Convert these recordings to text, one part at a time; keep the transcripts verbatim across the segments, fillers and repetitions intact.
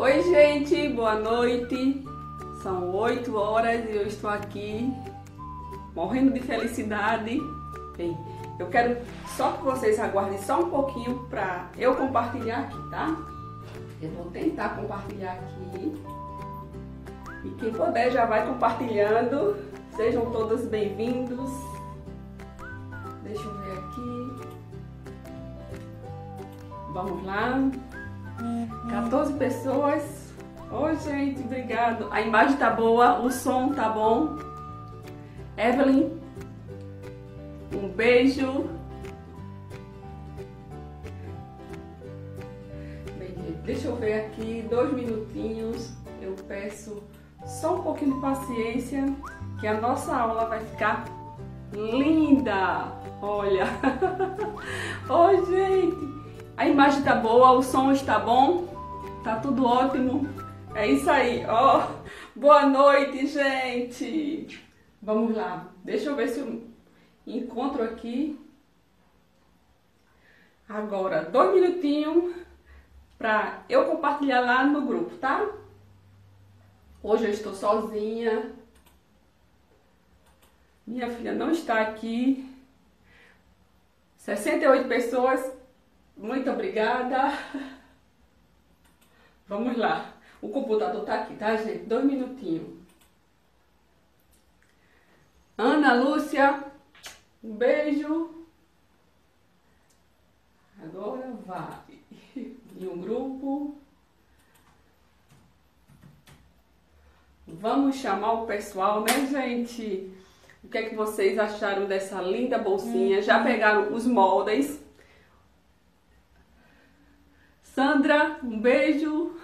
Oi gente, boa noite. São oito horas e eu estou aqui morrendo de felicidade. Bem, eu quero só que vocês aguardem só um pouquinho para eu compartilhar aqui, tá? Eu vou tentar compartilhar aqui. E quem puder já vai compartilhando. Sejam todos bem-vindos. Deixa eu ver aqui. Vamos lá. quatorze pessoas. Oi, gente, obrigado. A imagem tá boa, o som tá bom. Evelyn, um beijo. Bem, gente, deixa eu ver aqui, dois minutinhos. Eu peço só um pouquinho de paciência, que a nossa aula vai ficar linda. Olha. Oi, gente. A imagem tá boa, o som está bom, tá tudo ótimo. É isso aí, ó. Boa noite, gente. Vamos lá. Deixa eu ver se eu encontro aqui. Agora, dois minutinhos para eu compartilhar lá no grupo, tá? Hoje eu estou sozinha. Minha filha não está aqui. sessenta e oito pessoas. Muito obrigada. Vamos lá. O computador tá aqui, tá, gente? Dois minutinhos. Ana Lúcia, um beijo. Agora vai. Em um grupo. Vamos chamar o pessoal, né, gente? O que é que vocês acharam dessa linda bolsinha? Já pegaram os moldes? Sandra, um beijo.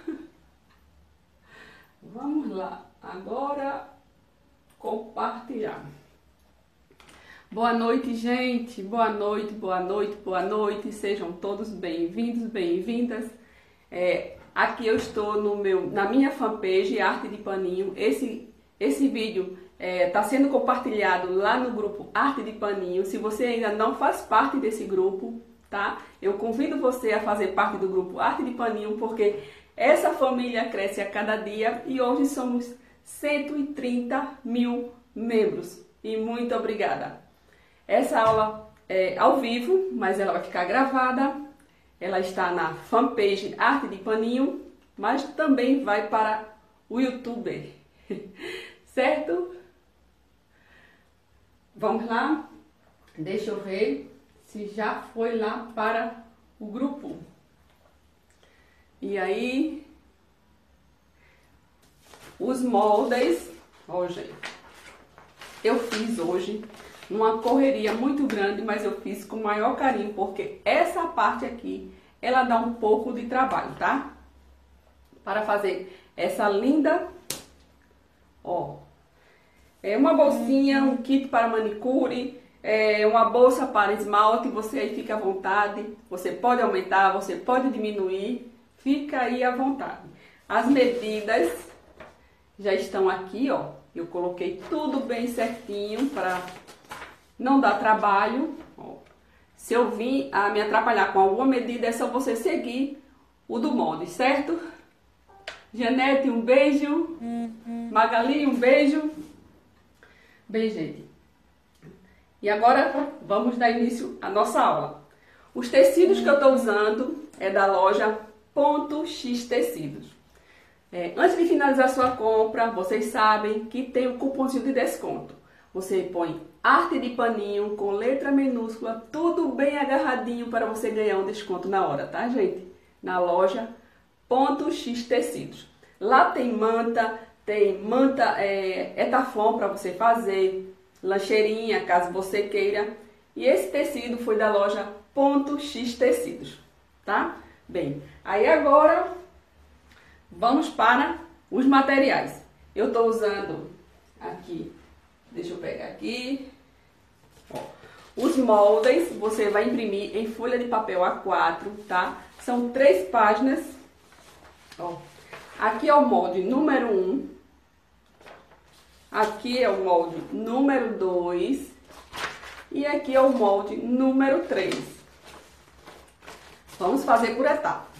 Vamos lá, agora compartilhar. Boa noite, gente. Boa noite, boa noite, boa noite. Sejam todos bem-vindos, bem-vindas. É, aqui eu estou no meu, na minha fanpage Arte de Paninho. Esse, esse vídeo está é, sendo compartilhado lá no grupo Arte de Paninho. Se você ainda não faz parte desse grupo, tá? Eu convido você a fazer parte do grupo Arte de Paninho, porque essa família cresce a cada dia e hoje somos cento e trinta mil membros. E muito obrigada. Essa aula é ao vivo, mas ela vai ficar gravada. Ela está na fanpage Arte de Paninho, mas também vai para o YouTube. Certo? Vamos lá? Deixa eu ver se já foi lá para o grupo. E aí, os moldes, ó, gente, eu fiz hoje uma correria muito grande, mas eu fiz com o maior carinho, porque essa parte aqui, ela dá um pouco de trabalho, tá? Para fazer essa linda, ó, é uma bolsinha, um kit para manicure, é uma bolsa para esmalte, você aí fica à vontade, você pode aumentar, você pode diminuir, fica aí à vontade. As medidas já estão aqui, ó, eu coloquei tudo bem certinho para não dar trabalho. Ó. Se eu vim a me atrapalhar com alguma medida, é só você seguir o do molde, certo? Janete, um beijo. Magali, um beijo. Bem, gente. E agora vamos dar início à nossa aula. Os tecidos que eu estou usando é da loja Ponto X Tecidos. É, antes de finalizar sua compra, vocês sabem que tem o cupomzinho de desconto. Você põe Arte de Paninho com letra minúscula, tudo bem agarradinho para você ganhar um desconto na hora, tá, gente? Na loja Ponto X Tecidos. Lá tem manta, tem manta é, etafon para você fazer, lancheirinha, caso você queira. E esse tecido foi da loja Ponto X Tecidos, tá? Bem, aí agora vamos para os materiais. Eu estou usando aqui, deixa eu pegar aqui, ó, os moldes. Você vai imprimir em folha de papel A quatro, tá? São três páginas, ó. Aqui é o molde número um. Aqui é o molde número dois e aqui é o molde número três. Vamos fazer por etapa.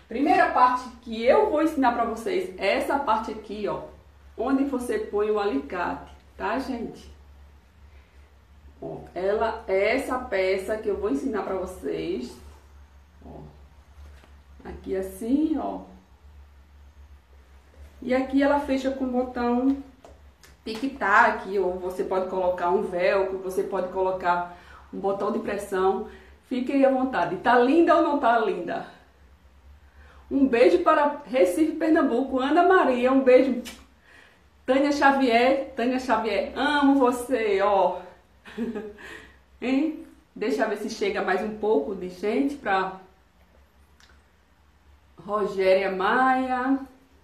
Primeira parte que eu vou ensinar pra vocês é essa parte aqui, ó. Onde você põe o alicate, tá, gente? Ó, ela é essa peça que eu vou ensinar pra vocês. Ó. Aqui assim, ó. E aqui ela fecha com o botão tic-tac, ou você pode colocar um velcro, você pode colocar um botão de pressão. Fiquem à vontade. Tá linda ou não tá linda? Um beijo para Recife, Pernambuco. Ana Maria, um beijo. Tânia Xavier, Tânia Xavier, amo você, ó. Hein? Deixa eu ver se chega mais um pouco de gente para Rogéria Maia.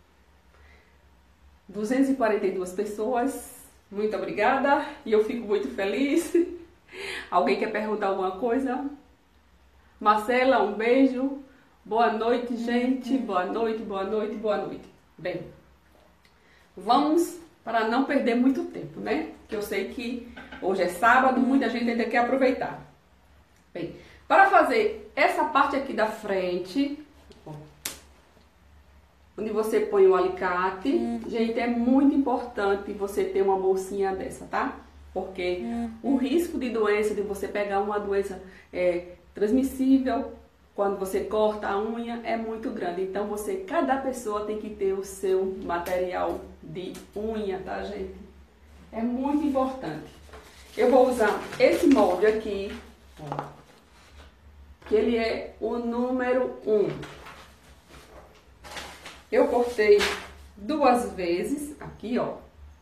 duzentas e quarenta e duas pessoas. Muito obrigada. E eu fico muito feliz. Alguém quer perguntar alguma coisa? Marcela, um beijo. Boa noite, gente. Boa noite, boa noite, boa noite. Bem, vamos para não perder muito tempo, né? Que eu sei que hoje é sábado, muita gente ainda quer aproveitar. Bem, para fazer essa parte aqui da frente, ó, onde você põe o alicate, uhum. Gente, é muito importante você ter uma bolsinha dessa, tá? Porque uhum. o risco de doença, de você pegar uma doença é, transmissível, quando você corta a unha, é muito grande. Então, você, cada pessoa tem que ter o seu material de unha, tá, gente? É muito importante. Eu vou usar esse molde aqui, ó, que ele é o número um. Eu cortei duas vezes, aqui, ó.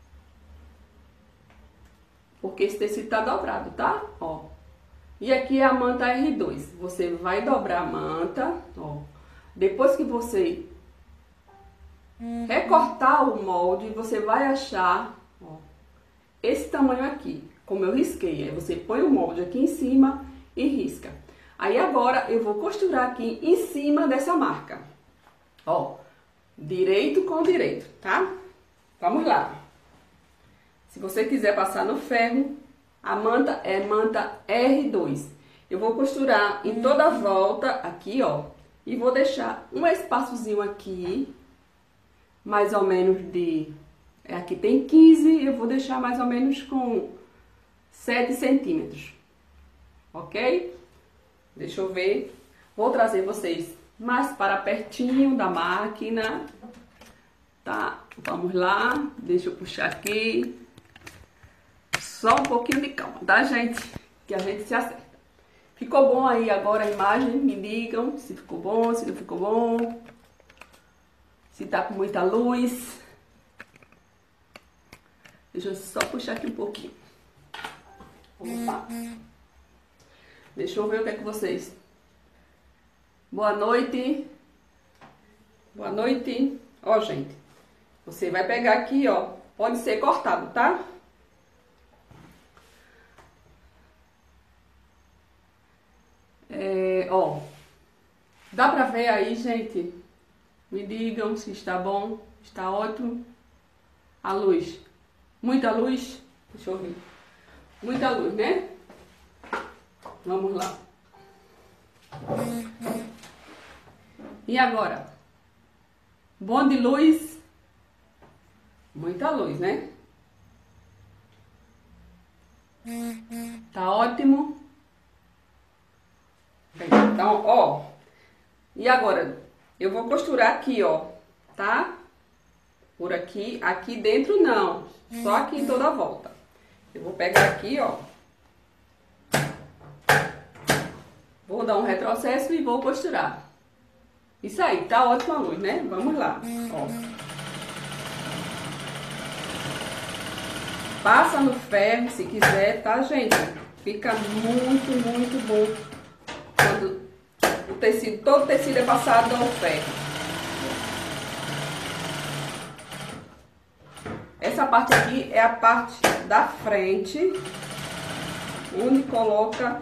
Porque esse tecido tá dobrado, tá? Ó. E aqui é a manta R dois. Você vai dobrar a manta, ó. Depois que você uhum. recortar o molde, você vai achar, ó, esse tamanho aqui, como eu risquei. Aí você põe o molde aqui em cima e risca. Aí agora eu vou costurar aqui em cima dessa marca. Ó, direito com direito, tá? Vamos lá. Se você quiser passar no ferro, a manta é manta R dois. Eu vou costurar em toda a volta aqui, ó. E vou deixar um espaçozinho aqui, mais ou menos de... Aqui tem quinze, eu vou deixar mais ou menos com sete centímetros. Ok? Deixa eu ver. Vou trazer vocês mais para pertinho da máquina. Tá? Vamos lá. Deixa eu puxar aqui. Só um pouquinho de calma, tá, gente? Que a gente se acerta. Ficou bom aí agora a imagem? Me digam se ficou bom, se não ficou bom. Se tá com muita luz. Deixa eu só puxar aqui um pouquinho. Opa. Deixa eu ver o que é que vocês... Boa noite. Boa noite. Ó, gente. Você vai pegar aqui, ó. Pode ser cortado, tá? É, ó. Dá pra ver aí, gente? Me digam se está bom. Está ótimo. A luz. Muita luz. Deixa eu ver. Muita luz, né? Vamos lá. E agora? Bom de luz? Muita luz, né? Tá ótimo. Então, ó. E agora? Eu vou costurar aqui, ó. Tá? Por aqui. Aqui dentro não. Só aqui em toda a volta. Eu vou pegar aqui, ó. Vou dar um retrocesso e vou costurar. Isso aí, tá ótima a luz, né? Vamos lá, ó. Passa no ferro se quiser, tá, gente? Fica muito, muito bom quando o tecido, todo o tecido é passado no ferro. Essa parte aqui é a parte da frente, onde coloca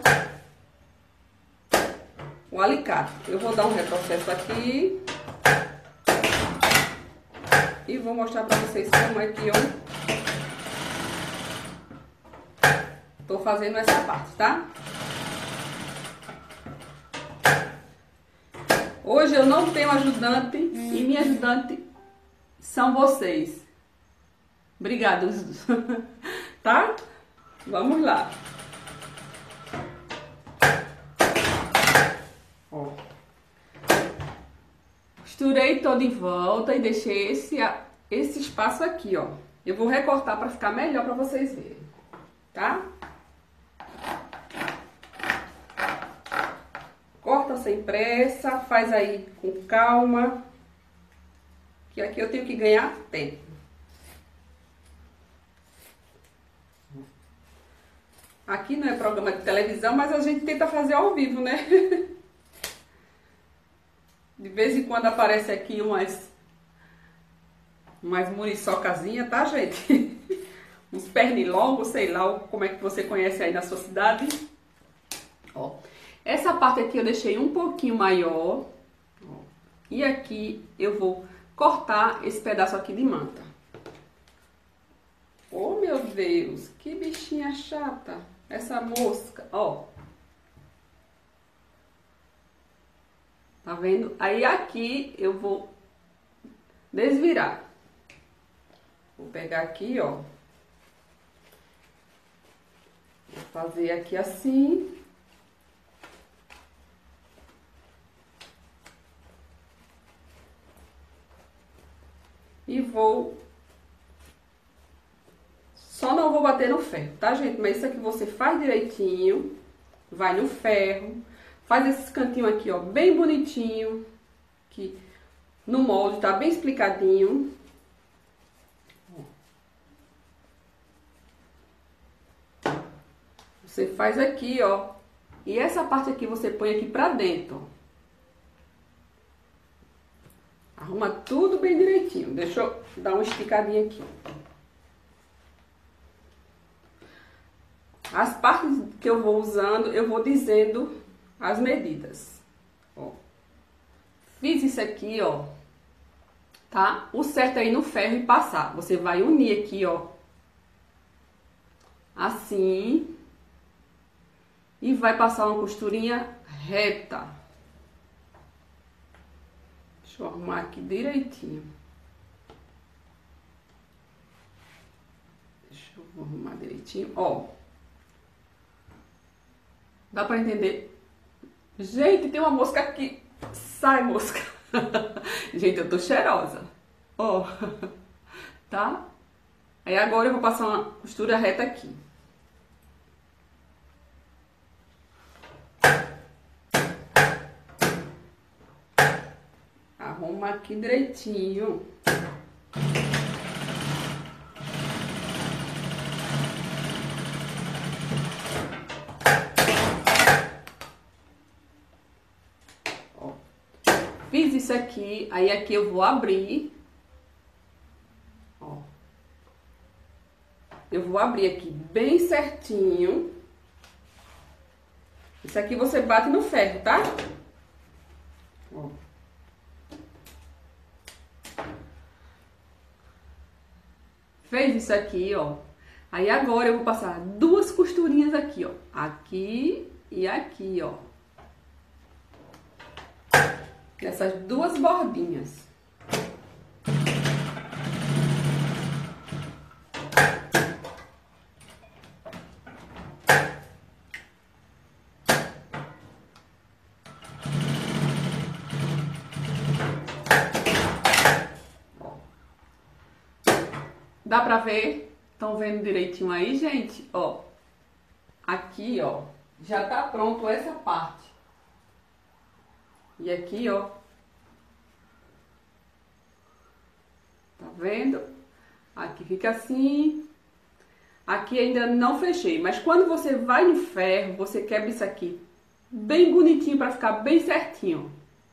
o alicate. Eu vou dar um retrocesso aqui e vou mostrar pra vocês como é que eu tô fazendo essa parte, tá? Hoje eu não tenho ajudante e minha ajudante são vocês. Obrigada, tá? Vamos lá. Ó. Costurei todo em volta e deixei esse, esse espaço aqui, ó. Eu vou recortar para ficar melhor para vocês verem, tá? Corta sem pressa, faz aí com calma, que aqui eu tenho que ganhar tempo. Aqui não é programa de televisão, mas a gente tenta fazer ao vivo, né? De vez em quando aparece aqui umas, umas muriçocazinhas, tá, gente? Uns pernilongos, sei lá como é que você conhece aí na sua cidade. Ó, essa parte aqui eu deixei um pouquinho maior. Ó, e aqui eu vou cortar esse pedaço aqui de manta. Oh, meu Deus, que bichinha chata. Essa mosca, ó. Tá vendo? Aí aqui eu vou desvirar. Vou pegar aqui, ó. Vou fazer aqui assim. E vou... Só não vou bater no ferro, tá, gente? Mas isso aqui você faz direitinho. Vai no ferro. Faz esse cantinho aqui, ó, bem bonitinho. Que no molde tá bem explicadinho. Você faz aqui, ó. E essa parte aqui você põe aqui pra dentro. Arruma tudo bem direitinho. Deixa eu dar uma esticadinha aqui. As partes que eu vou usando, eu vou dizendo as medidas. Ó. Fiz isso aqui, ó. Tá? O certo é ir no ferro e passar. Você vai unir aqui, ó. Assim. E vai passar uma costurinha reta. Deixa eu arrumar aqui direitinho. Deixa eu arrumar direitinho, ó. Dá pra entender? Gente, tem uma mosca aqui. Sai, mosca. Gente, eu tô cheirosa. Ó. Tá? Aí agora eu vou passar uma costura reta aqui. Arruma aqui direitinho. Ó. Fiz isso aqui, aí aqui eu vou abrir. Ó. Eu vou abrir aqui bem certinho. Isso aqui você bate no ferro, tá? Ó. Fez isso aqui, ó. Aí agora eu vou passar duas costurinhas aqui, ó. Aqui e aqui, ó. Nessas duas bordinhas. Dá pra ver? Estão vendo direitinho aí, gente? Ó, aqui, ó, já tá pronto essa parte. E aqui, ó. Tá vendo? Aqui fica assim. Aqui ainda não fechei, mas quando você vai no ferro, você quebra isso aqui bem bonitinho pra ficar bem certinho.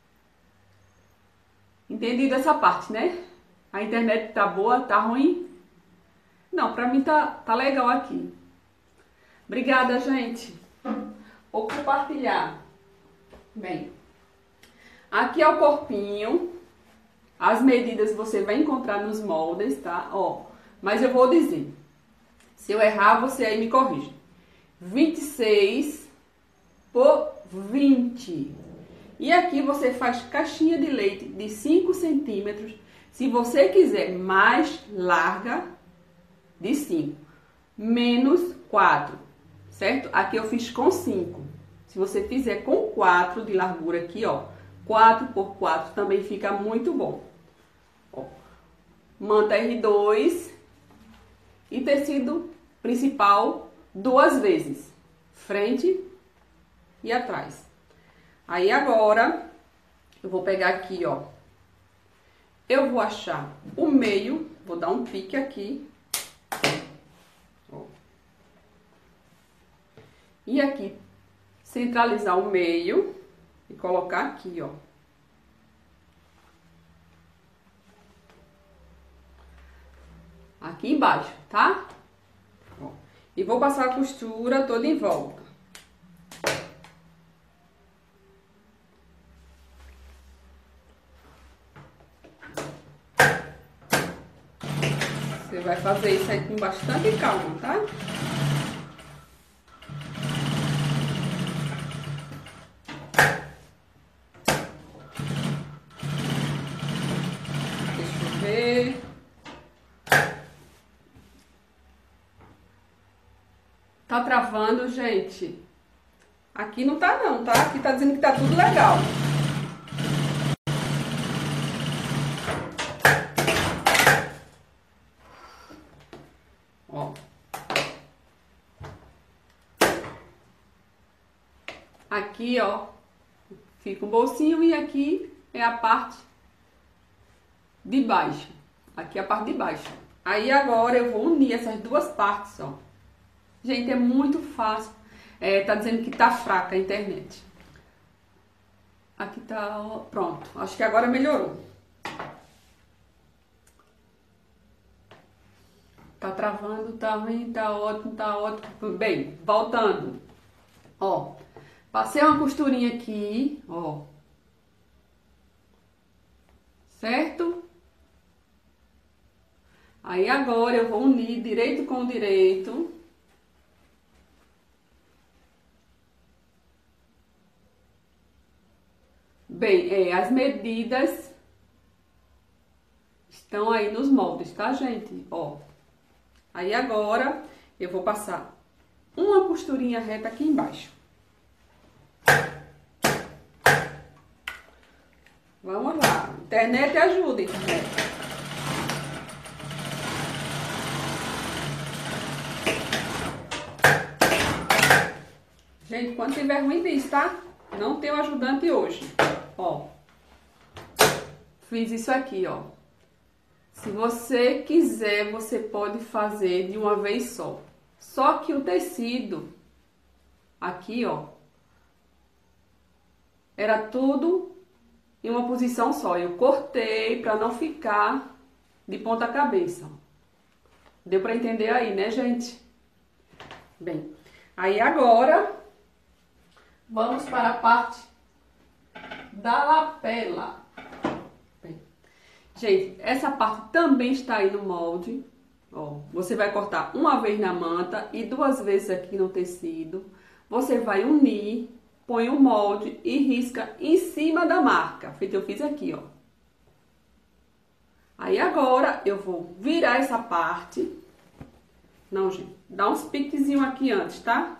Entendido essa parte, né? A internet tá boa, tá ruim? Não, pra mim tá, tá legal aqui. Obrigada, gente. Vou compartilhar. Bem, aqui é o corpinho. As medidas você vai encontrar nos moldes, tá? Ó, mas eu vou dizer. Se eu errar, você aí me corrige. vinte e seis por vinte. E aqui você faz caixinha de leite de cinco centímetros. Se você quiser mais larga, de cinco. Menos quatro, certo? Aqui eu fiz com cinco. Se você fizer com quatro de largura aqui, ó, quatro por quatro também fica muito bom. Ó, manta R dois e tecido principal duas vezes, frente e atrás. Aí agora eu vou pegar aqui, ó, eu vou achar o meio, vou dar um pique aqui. Ó. E aqui centralizar o meio e colocar aqui, ó. Aqui embaixo, tá? Ó. E vou passar a costura toda em volta. Você vai fazer isso aí com bastante calma, tá? Deixa eu ver. Tá travando, gente? Aqui não tá não, tá? Aqui tá dizendo que tá tudo legal. Ó. Aqui, ó, fica um bolsinho e aqui é a parte de baixo. Aqui é a parte de baixo. Aí agora eu vou unir essas duas partes, ó. Gente, é muito fácil. É, tá dizendo que tá fraca a internet. Aqui tá, ó, pronto. Acho que agora melhorou. Tá travando, tá ruim, tá ótimo, tá ótimo. Bem, voltando. Ó, passei uma costurinha aqui, ó. Certo? Aí agora eu vou unir direito com direito. Bem, é, as medidas estão aí nos moldes, tá, gente? Ó. Aí agora eu vou passar uma costurinha reta aqui embaixo. Vamos lá. Internet ajuda, internet. Gente, quando tiver ruim disso, tá? Não tenho ajudante hoje. Ó. Fiz isso aqui, ó. Se você quiser, você pode fazer de uma vez só. Só que o tecido aqui, ó, era tudo em uma posição só. Eu cortei para não ficar de ponta cabeça. Deu para entender aí, né, gente? Bem, aí agora vamos para a parte da lapela. Bem, gente, essa parte também está aí no molde. Ó, você vai cortar uma vez na manta e duas vezes aqui no tecido. Você vai unir, põe o molde e risca em cima da marca, feito eu fiz aqui, ó. Aí agora eu vou virar essa parte. Não, gente, dá uns piquezinhos aqui antes, tá?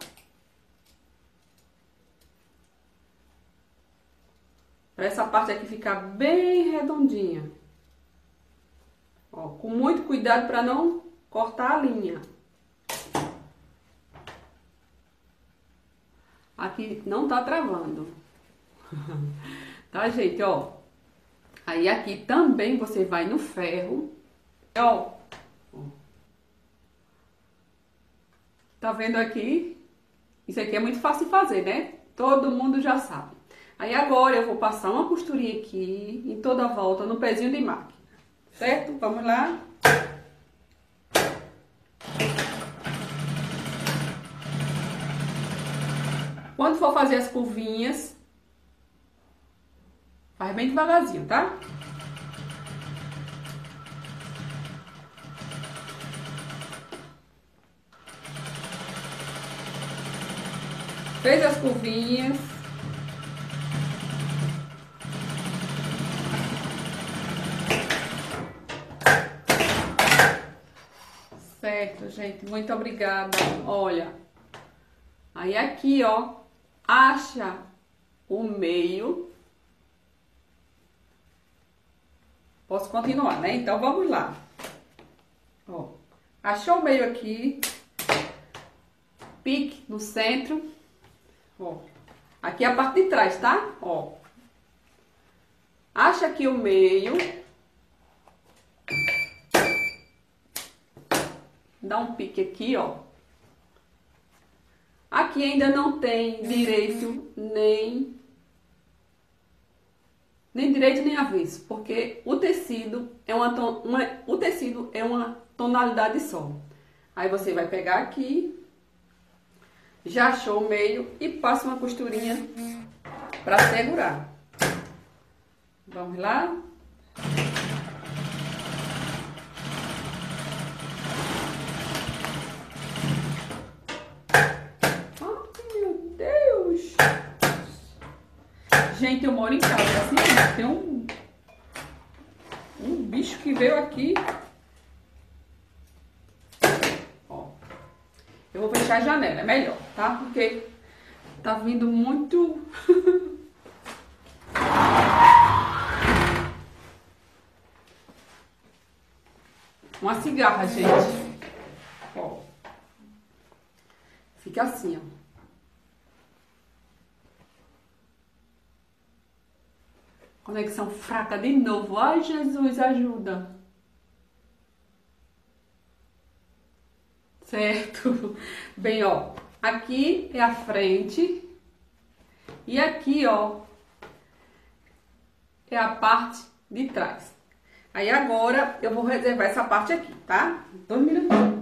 Pra essa parte aqui ficar bem redondinha. Ó, com muito cuidado para não cortar a linha. Aqui não tá travando. Tá, gente, ó. Aí aqui também você vai no ferro. Ó. Tá vendo aqui? Isso aqui é muito fácil de fazer, né? Todo mundo já sabe. Aí agora eu vou passar uma costurinha aqui, em toda a volta, no pezinho de máquina. Certo? Vamos lá. Quando for fazer as curvinhas, faz bem devagarzinho, tá? Fez as curvinhas. Pronto, gente, muito obrigada. Olha, aí aqui, ó, acha o meio. Posso continuar, né? Então, vamos lá. Ó, achou o meio aqui. Pique no centro. Ó, aqui é a parte de trás, tá? Ó, acha aqui o meio. Dá um pique aqui, ó. Aqui ainda não tem direito nem nem direito nem avesso, porque o tecido é uma, uma o tecido é uma tonalidade só. Aí você vai pegar aqui, já achou o meio e passa uma costurinha para segurar. Vamos lá? Gente, eu moro em casa, assim, tem um, um bicho que veio aqui. Ó, eu vou fechar a janela, é melhor, tá? Porque tá vindo muito... Uma cigarra, gente. Ó, fica assim, ó. Conexão fraca de novo. Ai, Jesus, ajuda. Certo? Bem, ó. Aqui é a frente. E aqui, ó, é a parte de trás. Aí agora eu vou reservar essa parte aqui, tá? Dois minutinhos.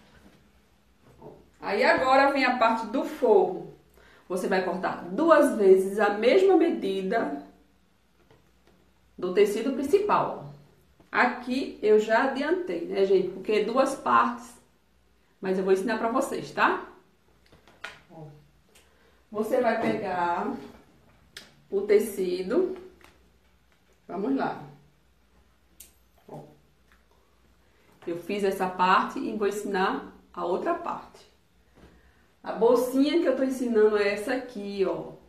Aí agora vem a parte do forro. Você vai cortar duas vezes a mesma medida do tecido principal. Aqui eu já adiantei, né, gente? Porque duas partes, mas eu vou ensinar pra vocês, tá? Você vai pegar o tecido, vamos lá. Eu fiz essa parte e vou ensinar a outra parte. A bolsinha que eu tô ensinando é essa aqui, ó.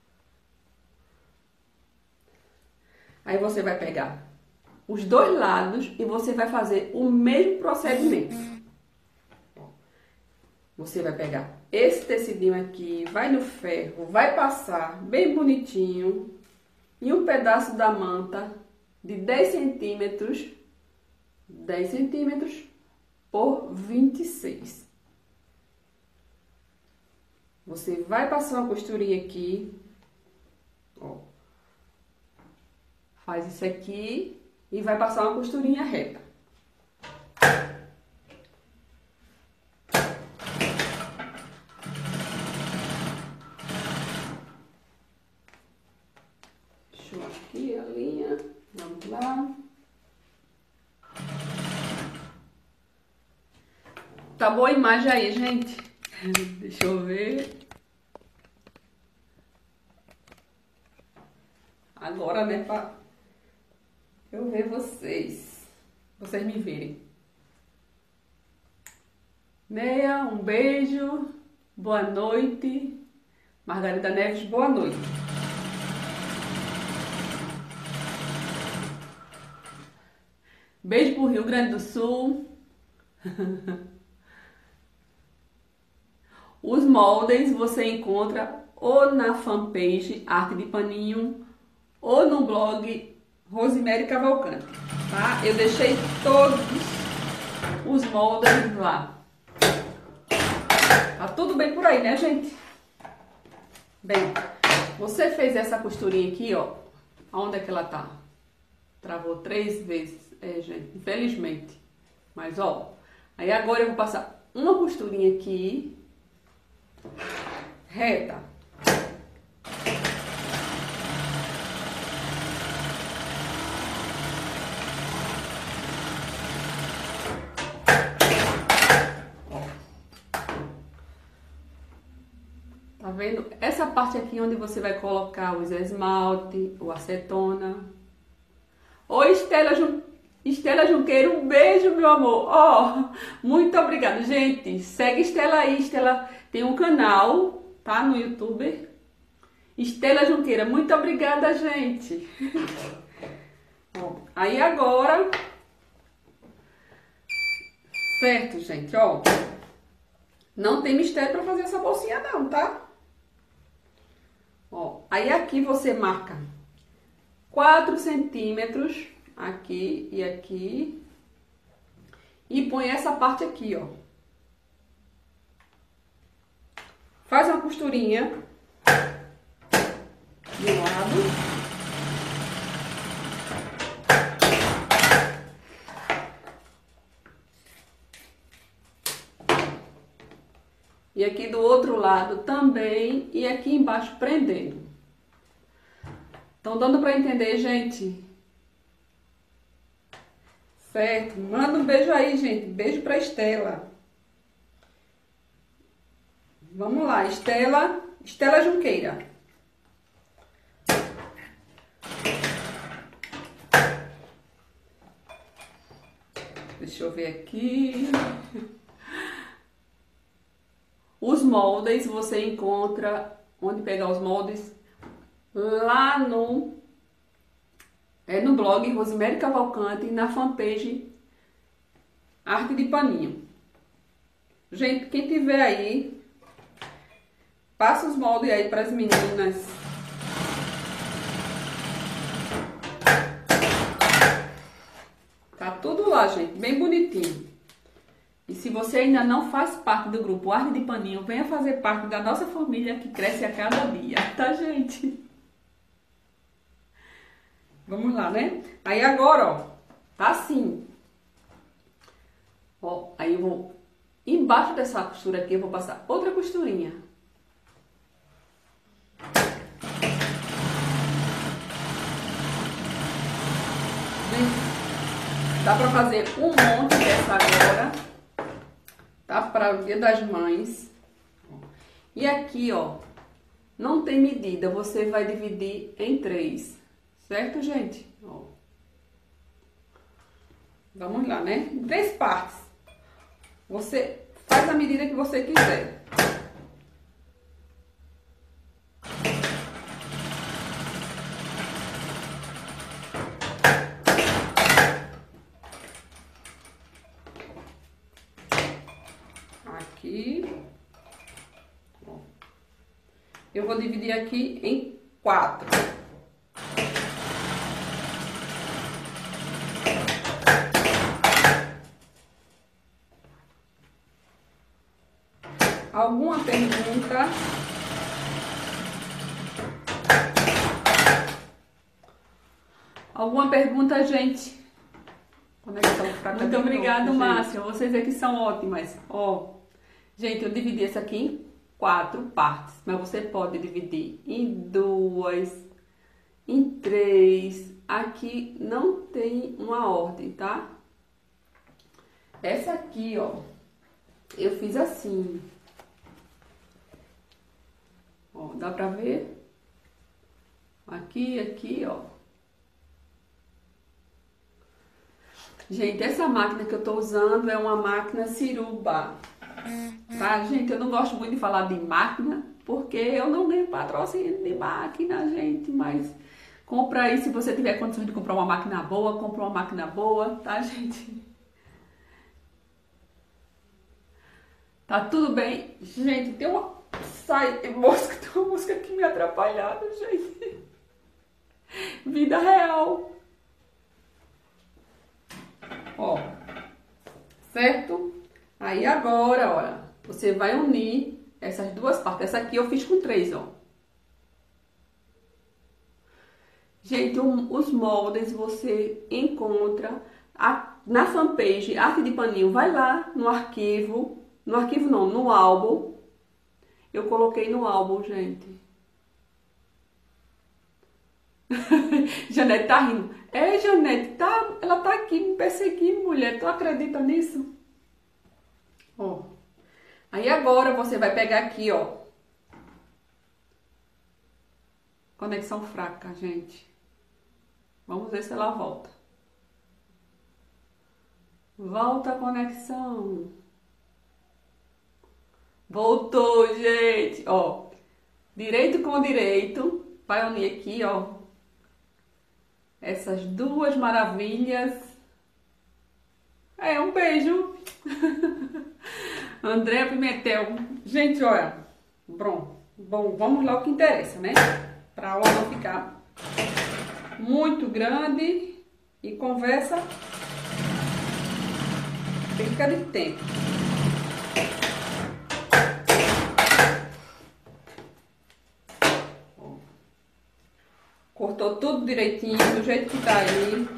Aí você vai pegar os dois lados e você vai fazer o mesmo procedimento. Você vai pegar esse tecidinho aqui, vai no ferro, vai passar bem bonitinho em um pedaço da manta de dez centímetros, dez centímetros por vinte e seis. Você vai passar uma costurinha aqui, ó. Faz isso aqui e vai passar uma costurinha reta. Deixa eu aqui a linha. Vamos lá. Tá boa a imagem aí, gente? Deixa eu ver. Agora, né, pra eu ver vocês, vocês me verem. Neia, um beijo, boa noite. Margarida Neves, boa noite. Beijo pro Rio Grande do Sul. Os moldes você encontra ou na fanpage Arte de Paninho ou no blog Rosemary Cavalcante, tá? Eu deixei todos os moldes lá. Tá tudo bem por aí, né, gente? Bem, você fez essa costurinha aqui, ó. Aonde é que ela tá? Travou três vezes, é, gente, infelizmente. Mas, ó, aí agora eu vou passar uma costurinha aqui, reta. Tá vendo? Essa parte aqui onde você vai colocar os esmalte, ou acetona, ou estela, Estela Junqueira, um beijo, meu amor. Ó, muito obrigada. Gente, segue Estela aí. Estela tem um canal, tá? No YouTube. Estela Junqueira, muito obrigada, gente. Ó, aí agora... Certo, gente, ó. Não tem mistério pra fazer essa bolsinha não, tá? Ó, aí aqui você marca quatro centímetros, aqui e aqui. E põe essa parte aqui, ó. Faz uma costurinha de lado. E aqui do outro lado também, e aqui embaixo prendendo. Estão dando para entender, gente? Certo? Manda um beijo aí, gente. Beijo para Estela. Vamos lá, Estela, Estela Junqueira. Deixa eu ver aqui. Os moldes você encontra, onde pegar os moldes, lá no, é, no blog Rosemary Cavalcante, na fanpage Arte de Paninho. Gente, quem tiver aí, passa os moldes aí para as meninas. Tá tudo lá, gente, bem bonitinho. E se você ainda não faz parte do grupo Arte de Paninho, venha fazer parte da nossa família que cresce a cada dia, tá, gente? Vamos lá, né? Aí agora, ó, tá assim. Ó, aí eu vou, embaixo dessa costura aqui, eu vou passar outra costurinha. Dá pra fazer um monte dessa agora. Tá? Para o Dia das Mães. E aqui, ó, não tem medida, você vai dividir em três, certo, gente? Ó. Vamos lá, né? Em três partes. Você faz a medida que você quiser. Aqui, ó. Eu vou dividir aqui em quatro. Alguma pergunta? Alguma pergunta, gente? Conexão fraca. Muito obrigado, Márcia. Vocês aqui são ótimas. Ó, gente, eu dividi essa aqui em quatro partes, mas você pode dividir em duas, em três. Aqui não tem uma ordem, tá? Essa aqui, ó, eu fiz assim. Ó, dá pra ver? Aqui, aqui, ó. Gente, essa máquina que eu tô usando é uma máquina Ciruba. Tá, gente? Eu não gosto muito de falar de máquina, porque eu não ganho patrocínio de máquina, gente. Mas compra aí, se você tiver condições de comprar uma máquina boa, compra uma máquina boa, tá, gente? Tá tudo bem? Gente, tem uma... Sai, tem mosca, tem uma mosca aqui me atrapalhando, gente. Vida real. Ó, certo? Aí agora, olha, você vai unir essas duas partes. Essa aqui eu fiz com três, ó. Gente, um, os moldes você encontra a, na fanpage Arte de Paninho. Vai lá no arquivo, no arquivo não, no álbum. Eu coloquei no álbum, gente. Janete tá rindo. É, Janete, tá, ela tá aqui me perseguindo, mulher. Tu acredita nisso? Ó. Aí agora você vai pegar aqui, ó. Conexão fraca, gente. Vamos ver se ela volta. Volta a conexão. Voltou, gente. Ó, direito com direito. Vai unir aqui, ó. Essas duas maravilhas. É, um beijo. André Pimentel. Gente, olha. Bom, bom, vamos lá o que interessa, né? Pra aula não ficar muito grande e conversa fica de tempo. Cortou tudo direitinho, do jeito que tá aí.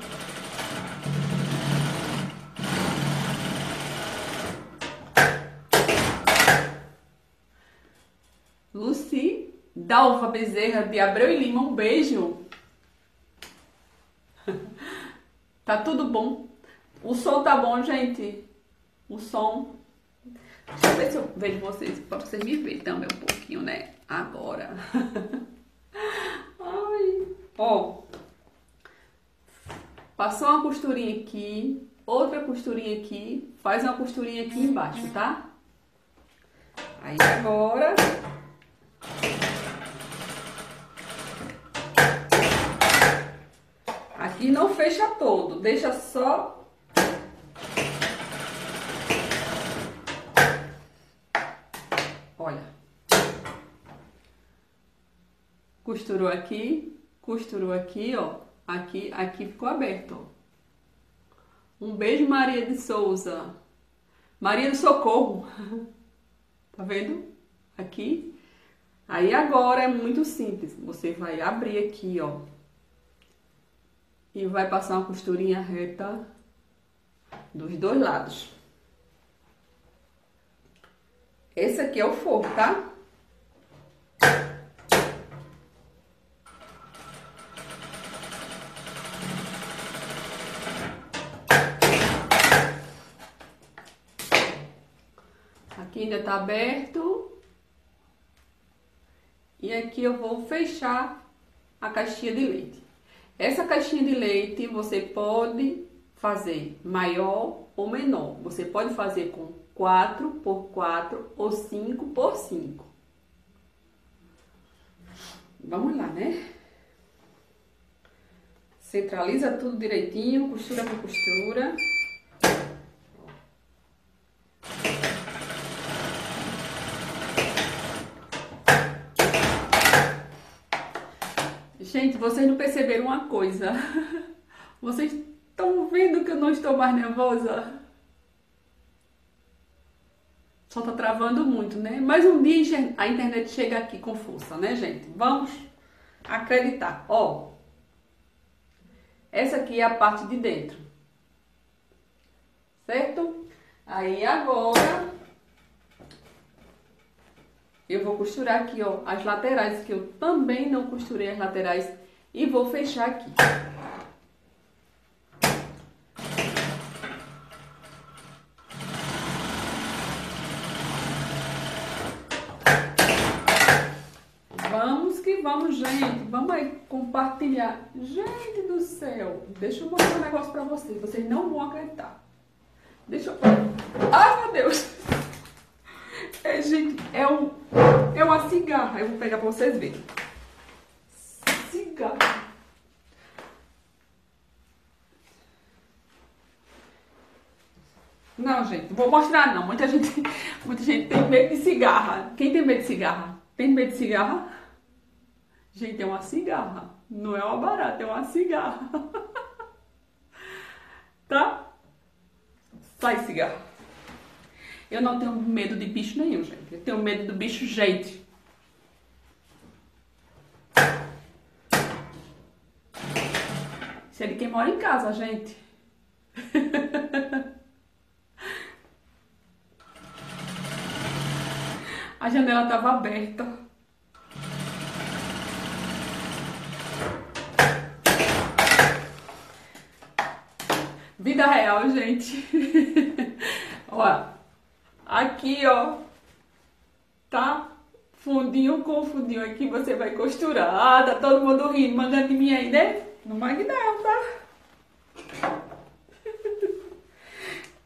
Luci Dalva Bezerra de Abreu e Lima, um beijo. Tá tudo bom? O som tá bom, gente? O som. Deixa eu ver se eu vejo vocês, pra vocês me verem também um pouquinho, né? Agora. Ai. Ó. Passou uma costurinha aqui, outra costurinha aqui, faz uma costurinha aqui embaixo, tá? Aí agora... Aqui não fecha todo, deixa só... Olha. Costurou aqui, costurou aqui, ó. Aqui, aqui ficou aberto, ó. Um beijo, Maria de Souza. Maria do Socorro. Tá vendo? Aqui. Aí agora é muito simples. Você vai abrir aqui, ó. E vai passar uma costurinha reta dos dois lados. Esse aqui é o forro, tá? Aqui ainda tá aberto. E aqui eu vou fechar a caixinha de leite. Essa caixinha de leite você pode fazer maior ou menor. Você pode fazer com quatro por quatro ou cinco por cinco. Vamos lá, né? Centraliza tudo direitinho, costura com costura. Gente, vocês não perceberam uma coisa? Vocês estão vendo que eu não estou mais nervosa? Só tá travando muito, né? Mas um dia a internet chega aqui com força, né, gente? Vamos acreditar. Ó, essa aqui é a parte de dentro, certo? Aí agora eu vou costurar aqui, ó, as laterais, que eu também não costurei as laterais, e vou fechar aqui. Vamos que vamos, gente. Vamos aí compartilhar. Gente do céu, deixa eu mostrar um negócio pra vocês. Vocês não vão acreditar. Deixa eu... Ai, meu Deus! É, gente, é, um, é uma cigarra. Eu vou pegar pra vocês verem. Cigarra. Não, gente, não vou mostrar não. Muita gente, muita gente tem medo de cigarra. Quem tem medo de cigarra? Tem medo de cigarra? Gente, é uma cigarra. Não é uma barata, é uma cigarra. Tá? Sai, cigarra. Eu não tenho medo de bicho nenhum, gente. Eu tenho medo do bicho gente. Isso é de quem mora em casa, gente. A janela estava aberta. Vida real, gente. Ó, aqui, ó, tá? Fundinho com fundinho aqui, você vai costurar. Ah, tá todo mundo rindo, mandando de mim aí, né? No Magnel, tá?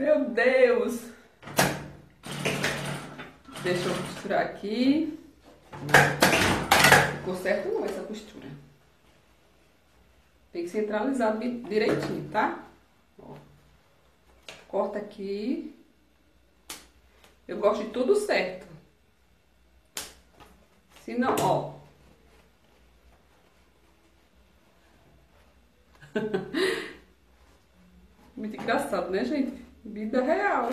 Meu Deus! Deixa eu costurar aqui. Ficou certo não essa costura. Tem que centralizar direitinho, tá? Ó. Corta aqui. Eu gosto de tudo certo. Se não, ó. Muito engraçado, né, gente? Vida real.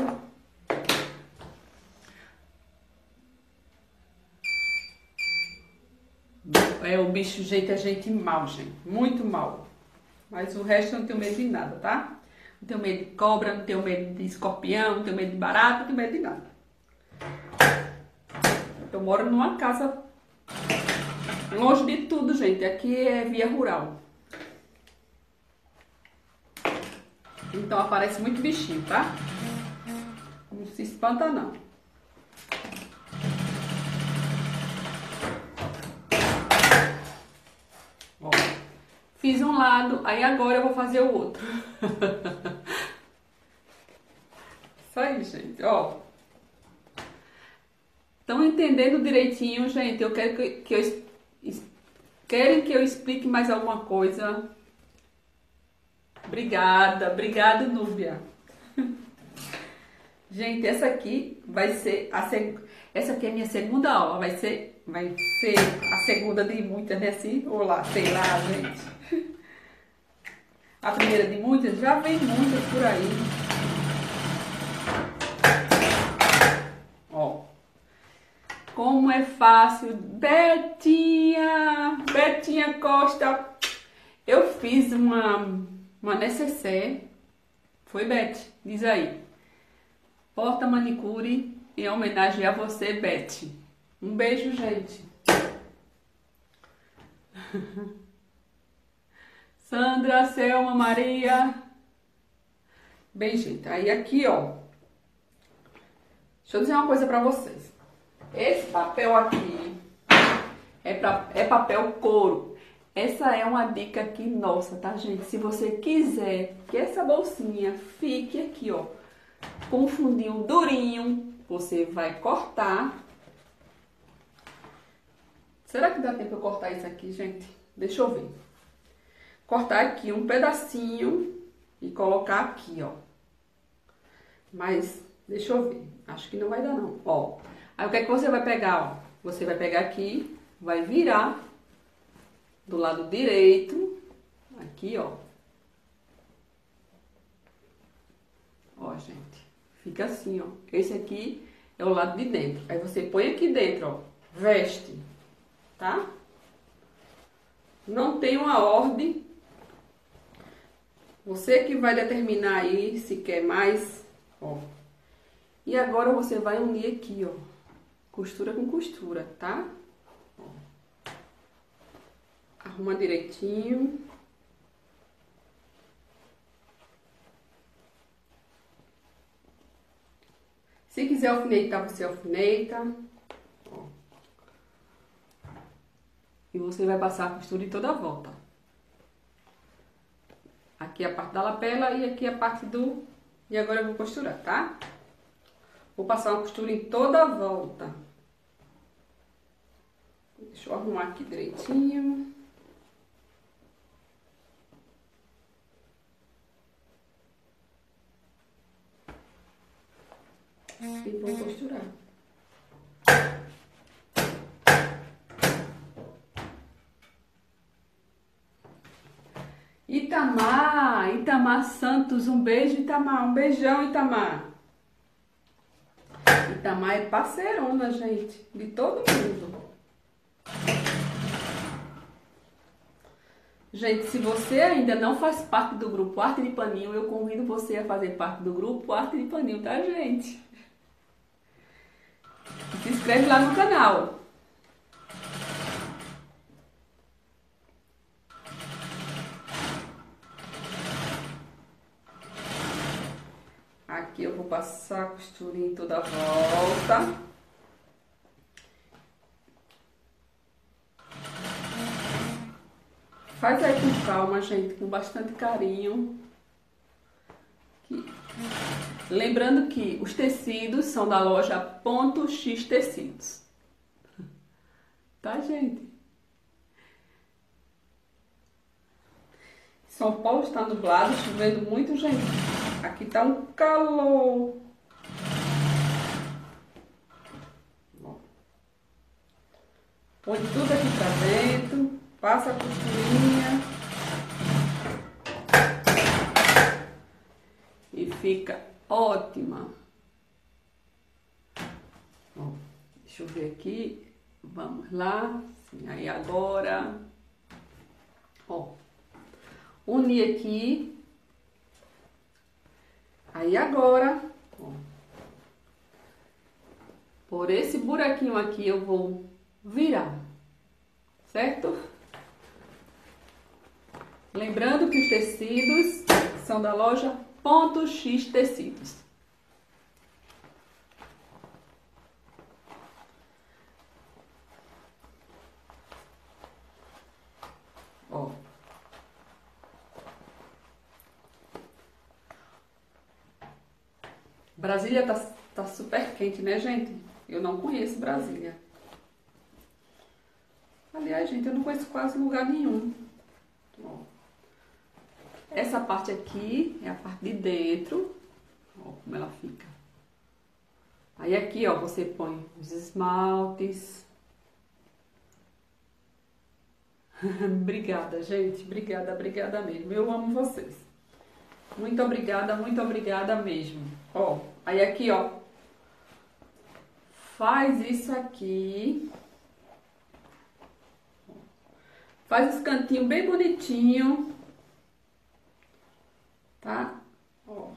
É, o bicho, gente, é gente mal, gente. Muito mal. Mas o resto eu não tenho medo de nada, tá? Não tenho medo de cobra, não tenho medo de escorpião, não tenho medo de barata, não tenho medo de nada. Eu moro numa casa longe de tudo, gente. Aqui é via rural. Então aparece muito bichinho, tá? Não se espanta, não. Ó, fiz um lado, aí agora eu vou fazer o outro. Isso aí, gente, ó. Estão entendendo direitinho, gente? Eu quero que, que eu... Querem que eu explique mais alguma coisa? Obrigada, obrigada, Núbia. Gente, essa aqui vai ser a seg... essa aqui é a minha segunda aula, vai ser vai ser a segunda de muitas, né, assim? Ou lá, sei lá, gente. A primeira de muitas, já vem muitas por aí. Ó. Como é fácil. Betinha, Betinha Costa. Eu fiz uma Uma necessaire. Foi, Beth? Diz aí. Porta manicure em homenagem a você, Beth. Um beijo, gente. Sandra, Selma, Maria. Bem, gente, aí aqui, ó. Deixa eu dizer uma coisa pra vocês. Esse papel aqui é, pra, é papel couro. Essa é uma dica aqui nossa, tá, gente? Se você quiser que essa bolsinha fique aqui, ó, com um fundinho durinho, você vai cortar. Será que dá tempo eu cortar isso aqui, gente? Deixa eu ver. Cortar aqui um pedacinho e colocar aqui, ó. Mas, deixa eu ver. Acho que não vai dar, não. Ó, aí o que é que você vai pegar, ó? Você vai pegar aqui, vai virar do lado direito, aqui, ó. Ó, gente, fica assim, ó. Esse aqui é o lado de dentro. Aí você põe aqui dentro, ó, veste, tá? Não tem uma ordem. Você que vai determinar aí se quer mais, ó. E agora você vai unir aqui, ó, costura com costura, tá? Arruma direitinho. Se quiser alfinetar, você alfineta. Ó. E você vai passar a costura em toda a volta. Aqui a parte da lapela e aqui a parte do... E agora eu vou costurar, tá? Vou passar uma costura em toda a volta. Deixa eu arrumar aqui direitinho. E vou costurar. Itamar, Itamar Santos, um beijo, Itamar, um beijão, Itamar. Itamar é parceirona, gente, de todo mundo. Gente, se você ainda não faz parte do grupo Arte de Paninho, eu convido você a fazer parte do grupo Arte de Paninho, tá, gente? Se inscreve lá no canal. Aqui eu vou passar a costurinha em toda a volta. Faz aí com calma, gente, com bastante carinho. Aqui. Lembrando que os tecidos são da loja Ponto X Tecidos. Tá, gente? São Paulo está nublado, chovendo muito, gente. Aqui tá um calor. Põe tudo aqui pra dentro, passa a costurinha e fica ótima. Ó, deixa eu ver aqui. Vamos lá. Sim, aí agora, ó, unir aqui. Aí agora, ó, por esse buraquinho aqui eu vou virar, certo? Lembrando que os tecidos são da loja Ponto X Tecidos. Ó. Brasília tá, tá super quente, né, gente? Eu não conheço Brasília. Aliás, gente, eu não conheço quase lugar nenhum. Ó. Essa parte aqui é a parte de dentro. Ó, como ela fica. Aí aqui, ó, você põe os esmaltes. Obrigada, gente. Obrigada, obrigada mesmo. Eu amo vocês. Muito obrigada, muito obrigada mesmo. Ó, aí aqui, ó. Faz isso aqui. Faz os cantinhos bem bonitinho. Tá? Ó.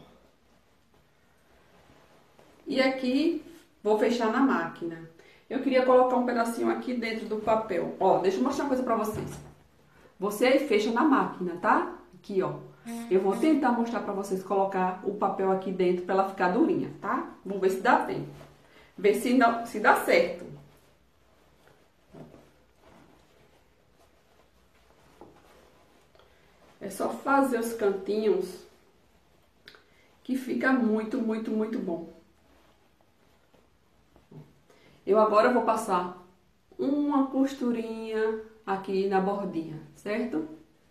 E aqui, vou fechar na máquina. Eu queria colocar um pedacinho aqui dentro do papel. Ó, deixa eu mostrar uma coisa pra vocês. Você aí fecha na máquina, tá? Aqui, ó. Eu vou tentar mostrar pra vocês colocar o papel aqui dentro pra ela ficar durinha, tá? Vamos ver se dá bem. Ver se, não, se dá certo. É só fazer os cantinhos que fica muito, muito, muito bom. Eu agora vou passar uma costurinha aqui na bordinha, certo?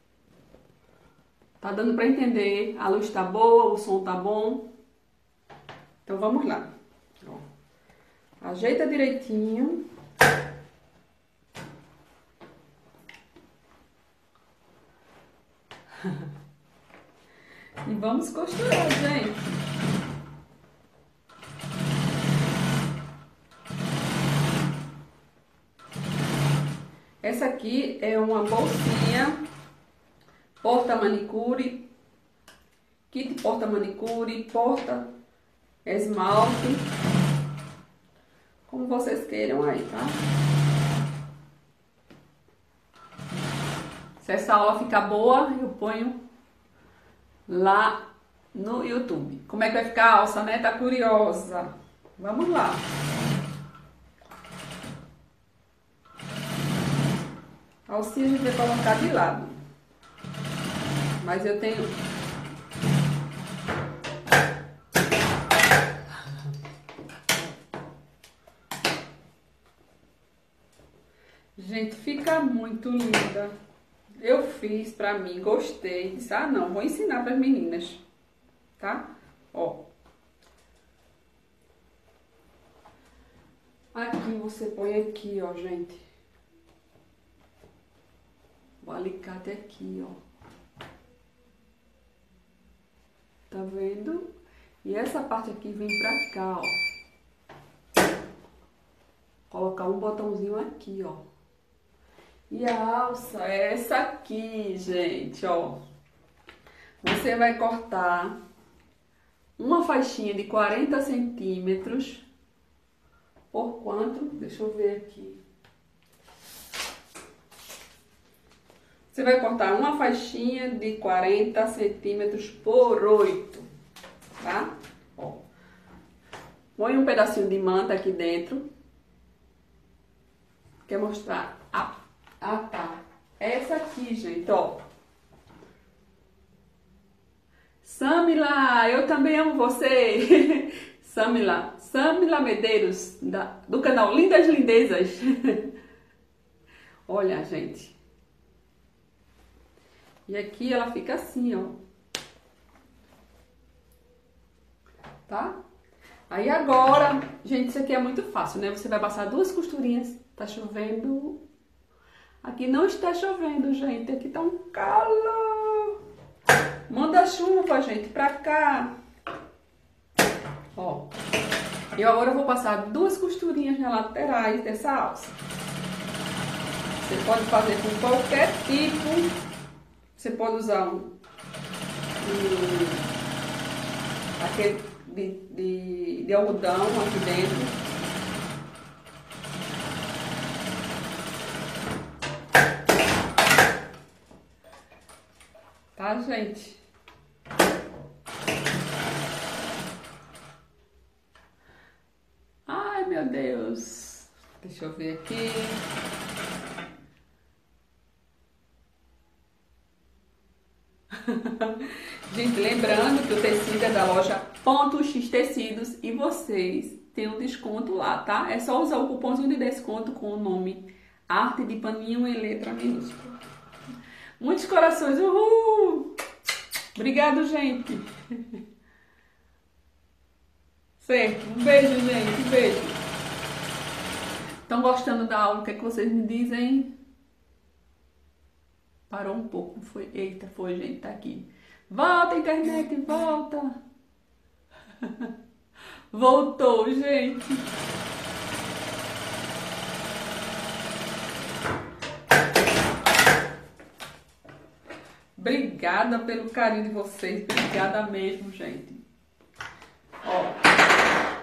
Tá dando pra entender? A luz tá boa, o som tá bom. Então vamos lá. Ó. Ajeita direitinho. E vamos costurar, gente. Essa aqui é uma bolsinha porta manicure, kit porta manicure, porta esmalte, como vocês queiram aí, tá? Se essa aula ficar boa, eu ponho lá no YouTube. Como é que vai ficar a alça, né? Tá curiosa? Vamos lá. A alcinha a gente vai colocar de lado. Mas eu tenho... Gente, fica muito linda. Eu fiz pra mim, gostei. Disse, ah não, vou ensinar pras meninas. Tá? Ó. Aqui você põe aqui, ó, gente. O alicate aqui, ó. Tá vendo? E essa parte aqui vem pra cá, ó. Colocar um botãozinho aqui, ó. E a alça é essa aqui, gente, ó. Você vai cortar uma faixinha de quarenta centímetros. Por quanto? Deixa eu ver aqui. Você vai cortar uma faixinha de quarenta centímetros por oito, tá? Ó. Põe um pedacinho de manta aqui dentro. Quer mostrar? Ah, ah tá. Essa aqui, gente, ó. Samila, eu também amo você. Samila, Samila Medeiros, da, do canal Lindas Lindezas. Olha, gente. E aqui ela fica assim, ó. Tá? Aí agora, gente, isso aqui é muito fácil, né? Você vai passar duas costurinhas. Tá chovendo. Aqui não está chovendo, gente. Aqui tá um calor. Manda chuva, gente, pra cá. Ó. Eu agora vou passar duas costurinhas nas laterais dessa alça. Você pode fazer com qualquer tipo. Você pode usar um, um aquele de, de, de algodão aqui dentro. Tá, gente? Ai, meu Deus. Deixa eu ver aqui. Gente, lembrando que o tecido é da loja Ponto X Tecidos e vocês têm um desconto lá, tá? É só usar o cupomzinho de desconto com o nome Arte de Paninho em letra minúscula. Muitos corações, uhul! Obrigado, gente! Certo, um beijo, gente, um beijo! Estão gostando da aula? O que é que vocês me dizem? Parou um pouco, foi. Eita, foi, gente, tá aqui. Volta, internet, volta! Voltou, gente! Obrigada pelo carinho de vocês, obrigada mesmo, gente. Ó,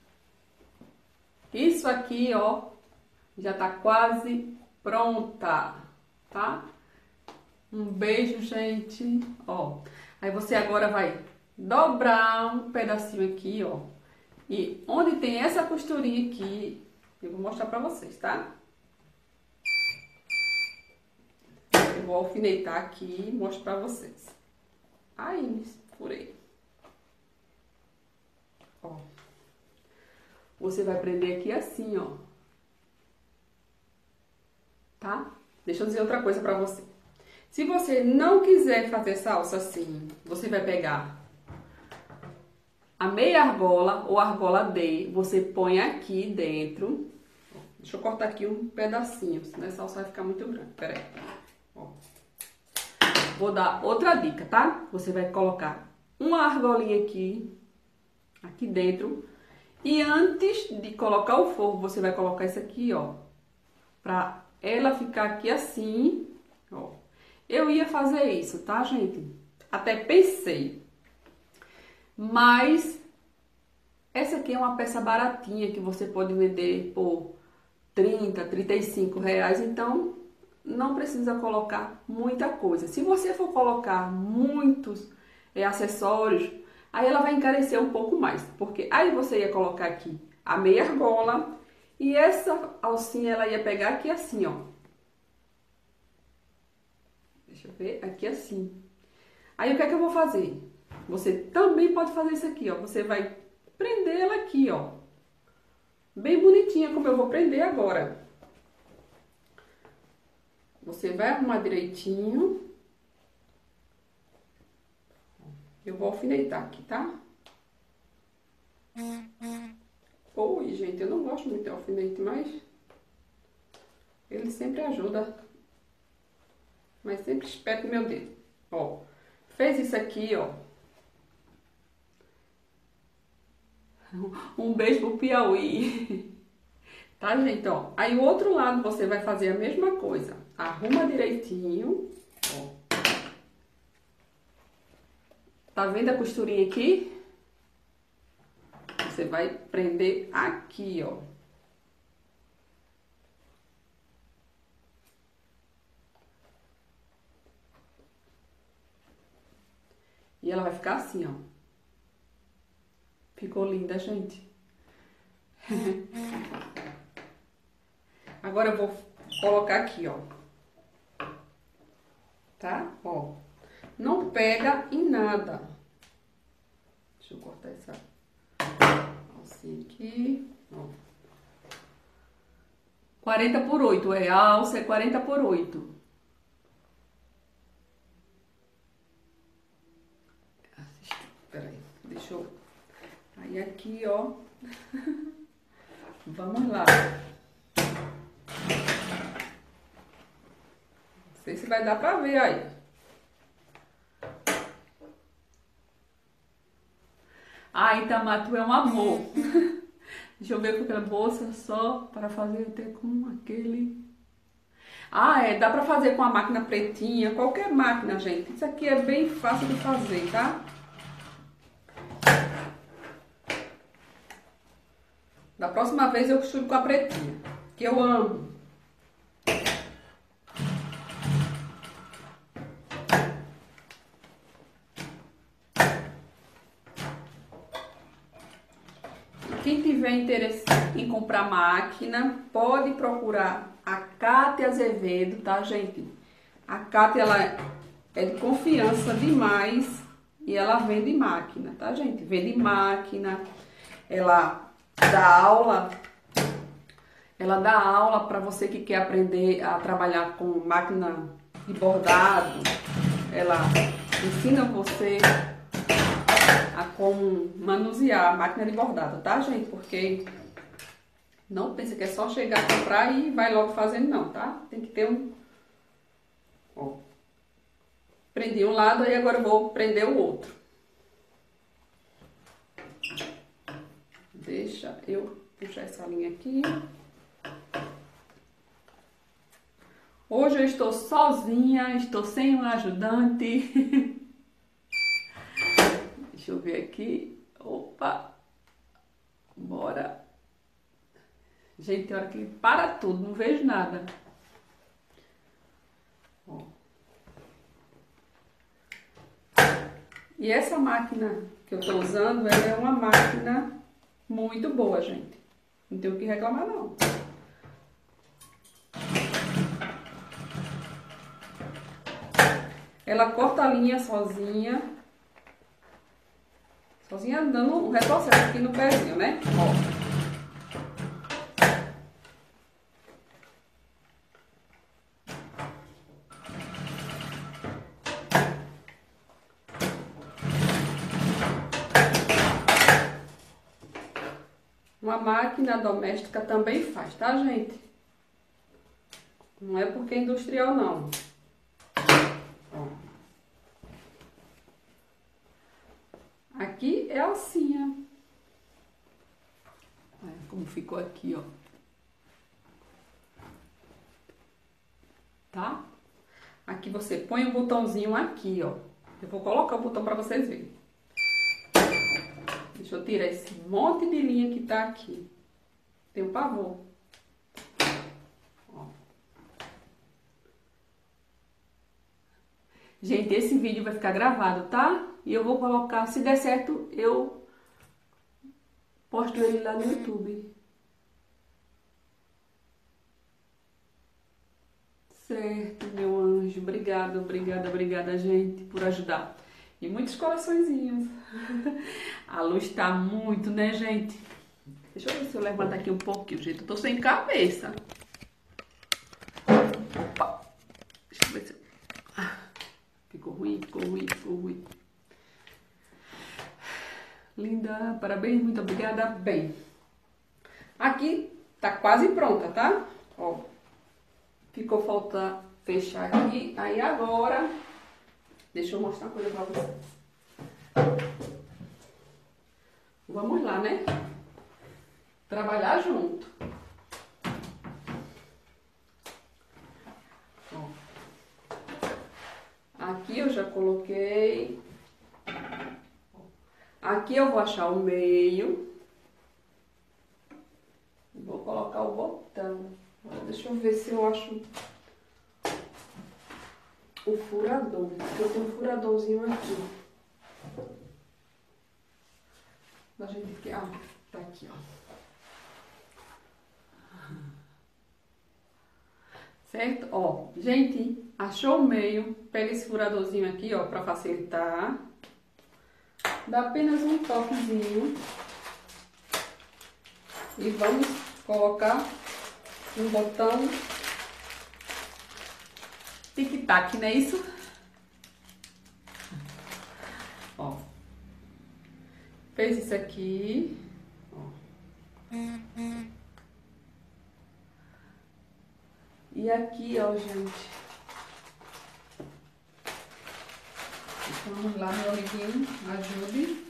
isso aqui, ó, já tá quase pronta, tá? Um beijo, gente. Ó, aí você agora vai dobrar um pedacinho aqui, ó. E onde tem essa costurinha aqui, eu vou mostrar pra vocês, tá? Eu vou alfinetar aqui e mostro pra vocês. Aí, me furei. Ó. Você vai prender aqui assim, ó. Tá? Deixa eu dizer outra coisa pra você. Se você não quiser fazer essa alça assim, você vai pegar a meia argola ou argola D, você põe aqui dentro. Deixa eu cortar aqui um pedacinho, senão essa alça vai ficar muito grande. Pera aí. Ó. Vou dar outra dica, tá? Você vai colocar uma argolinha aqui, aqui dentro. E antes de colocar o forro, você vai colocar isso aqui, ó. Pra ela ficar aqui assim, ó. Eu ia fazer isso, tá, gente? Até pensei. Mas essa aqui é uma peça baratinha que você pode vender por trinta, trinta e cinco reais. Então, não precisa colocar muita coisa. Se você for colocar muitos é, acessórios, aí ela vai encarecer um pouco mais. Porque aí você ia colocar aqui a meia argola e essa alcinha ela ia pegar aqui assim, ó. Deixa eu ver, aqui assim. Aí o que é que eu vou fazer? Você também pode fazer isso aqui, ó. Você vai prender ela aqui, ó. Bem bonitinha, como eu vou prender agora. Você vai arrumar direitinho. Eu vou alfinetar aqui, tá? Oi, gente, eu não gosto muito de alfinete, mas ele sempre ajuda. Mas sempre espeta o meu dedo. Ó, fez isso aqui, ó. Um beijo pro Piauí. Tá, gente, ó. Aí o outro lado você vai fazer a mesma coisa. Arruma direitinho, ó. Tá vendo a costurinha aqui? Você vai prender aqui, ó. E ela vai ficar assim, ó. Ficou linda, gente. Agora eu vou colocar aqui, ó. Tá? Ó. Não pega em nada. pedacinho aqui, ó. quarenta por oito, é, a alça é quarenta por oito. Peraí, deixa eu... Aí aqui, ó. Vamos lá. Não sei se vai dar pra ver aí. Ai, Itamar, tu é um amor. Deixa eu ver com aquela bolsa só para fazer até com aquele... Ah, é, dá pra fazer com a máquina pretinha, qualquer máquina, gente. Isso aqui é bem fácil de fazer, tá? Da próxima vez eu costuro com a pretinha, que eu amo. Quem tiver interesse em comprar máquina, pode procurar a Cátia Azevedo, tá, gente? A Cátia, ela é de confiança demais e ela vende máquina, tá, gente? Vende máquina, ela dá aula, ela dá aula para você que quer aprender a trabalhar com máquina de bordado. Ela ensina você a como manusear a máquina de bordado, tá, gente? Porque não pensa que é só chegar, comprar e vai logo fazendo, não, tá? Tem que ter um... Ó. Prendi um lado, aí agora eu vou prender o outro. Deixa eu puxar essa linha aqui. Hoje eu estou sozinha, estou sem um ajudante. Deixa eu ver aqui. Opa! Bora! Gente, tem hora que para tudo, não vejo nada. Ó. E essa máquina que eu estou usando, ela é uma máquina muito boa, gente. Não tenho o que reclamar, não. Ela corta a linha sozinha. Sozinha dando um retrocesso aqui no pezinho, né? Ó. Uma máquina doméstica também faz, tá, gente? Não é porque é industrial, não. Ó. Aqui é a alcinha. Olha como ficou aqui, ó. Tá? Aqui você põe o botãozinho aqui, ó. Eu vou colocar o botão pra vocês verem. Deixa eu tirar esse monte de linha que tá aqui. Tenho pavor. Ó. Gente, esse vídeo vai ficar gravado, tá? E eu vou colocar, se der certo, eu posto ele lá no YouTube. Certo, meu anjo. Obrigada, obrigada, obrigada, gente, por ajudar. E muitos coraçõezinhos. A luz tá muito, né, gente? Deixa eu ver se eu levanto aqui um pouquinho, gente. Eu tô sem cabeça. Opa! Deixa eu ver se... Ah, ficou ruim, ficou ruim, ficou ruim. Linda, parabéns, muito obrigada. Bem, aqui tá quase pronta, tá? Ó, ficou falta fechar aqui. Aí agora... Deixa eu mostrar uma coisa pra vocês. Vamos lá, né? Trabalhar junto. Ó. Aqui eu já coloquei. Aqui eu vou achar o meio. Vou colocar o botão. Deixa eu ver se eu acho... o furador, porque eu tenho um furadorzinho aqui. A gente quer, ah, tá aqui, ó. Certo? Ó, gente, achou o meio, pega esse furadorzinho aqui, ó, pra facilitar. Dá apenas um toquezinho. E vamos colocar um botão tic-tac, não é isso? Ó. Fez isso aqui. Ó. E aqui, ó, gente. Vamos lá, meu amiguinho, ajude.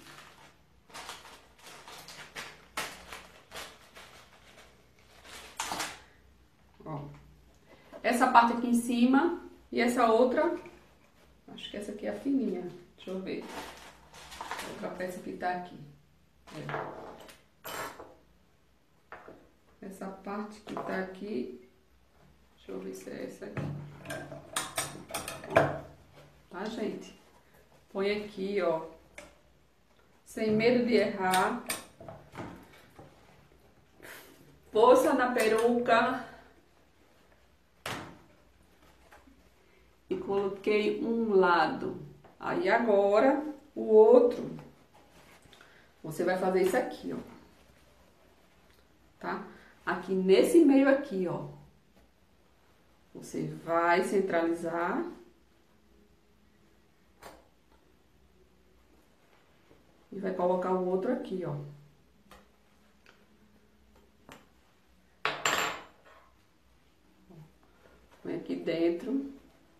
Ó. Essa parte aqui em cima e essa outra, acho que essa aqui é a fininha. Deixa eu ver. Outra peça que tá aqui. É. Essa parte que tá aqui, deixa eu ver se é essa aqui. Ó. Tá, gente? Põe aqui, ó. Sem medo de errar. Força na peruca. E coloquei um lado. Aí agora, o outro, você vai fazer isso aqui, ó. Tá? Aqui nesse meio aqui, ó. Você vai centralizar. E vai colocar o outro aqui, ó. Põe aqui dentro.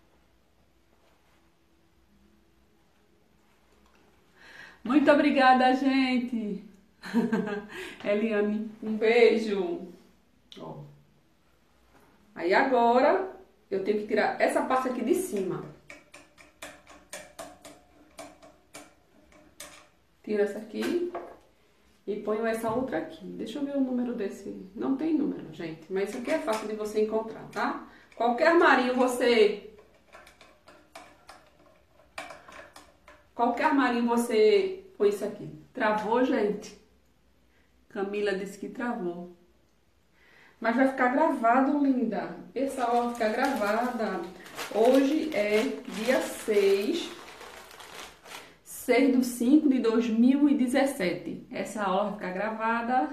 Muito obrigada, gente. Eliane, um beijo. Ó. Aí agora, eu tenho que tirar essa parte aqui de cima. Tiro essa aqui e ponho essa outra aqui. Deixa eu ver o número desse. Não tem número, gente, mas isso aqui é fácil de você encontrar, tá? Qualquer armarinho você... Qualquer armarinho você põe isso aqui. Travou, gente? Camila disse que travou. Mas vai ficar gravado, linda. Essa aula vai ficar gravada. Hoje é dia seis. seis de cinco de dois mil e dezessete. Essa aula vai ficar gravada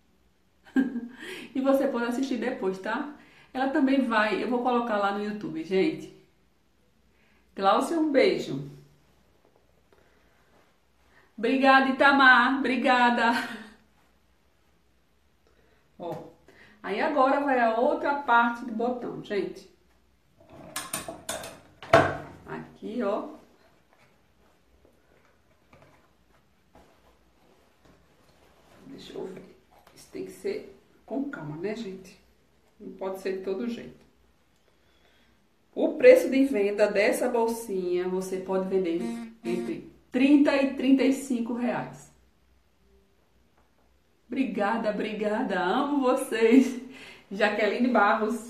e você pode assistir depois, tá? Ela também vai, eu vou colocar lá no YouTube, gente. Cláudia, um beijo. Obrigada, Itamar. Obrigada. Ó, aí agora vai a outra parte do botão, gente. Aqui, ó. Deixa eu ver. Isso tem que ser com calma, né, gente? Não pode ser de todo jeito. O preço de venda dessa bolsinha, você pode vender entre trinta e trinta e cinco reais. Obrigada, obrigada. Amo vocês. Jaqueline Barros.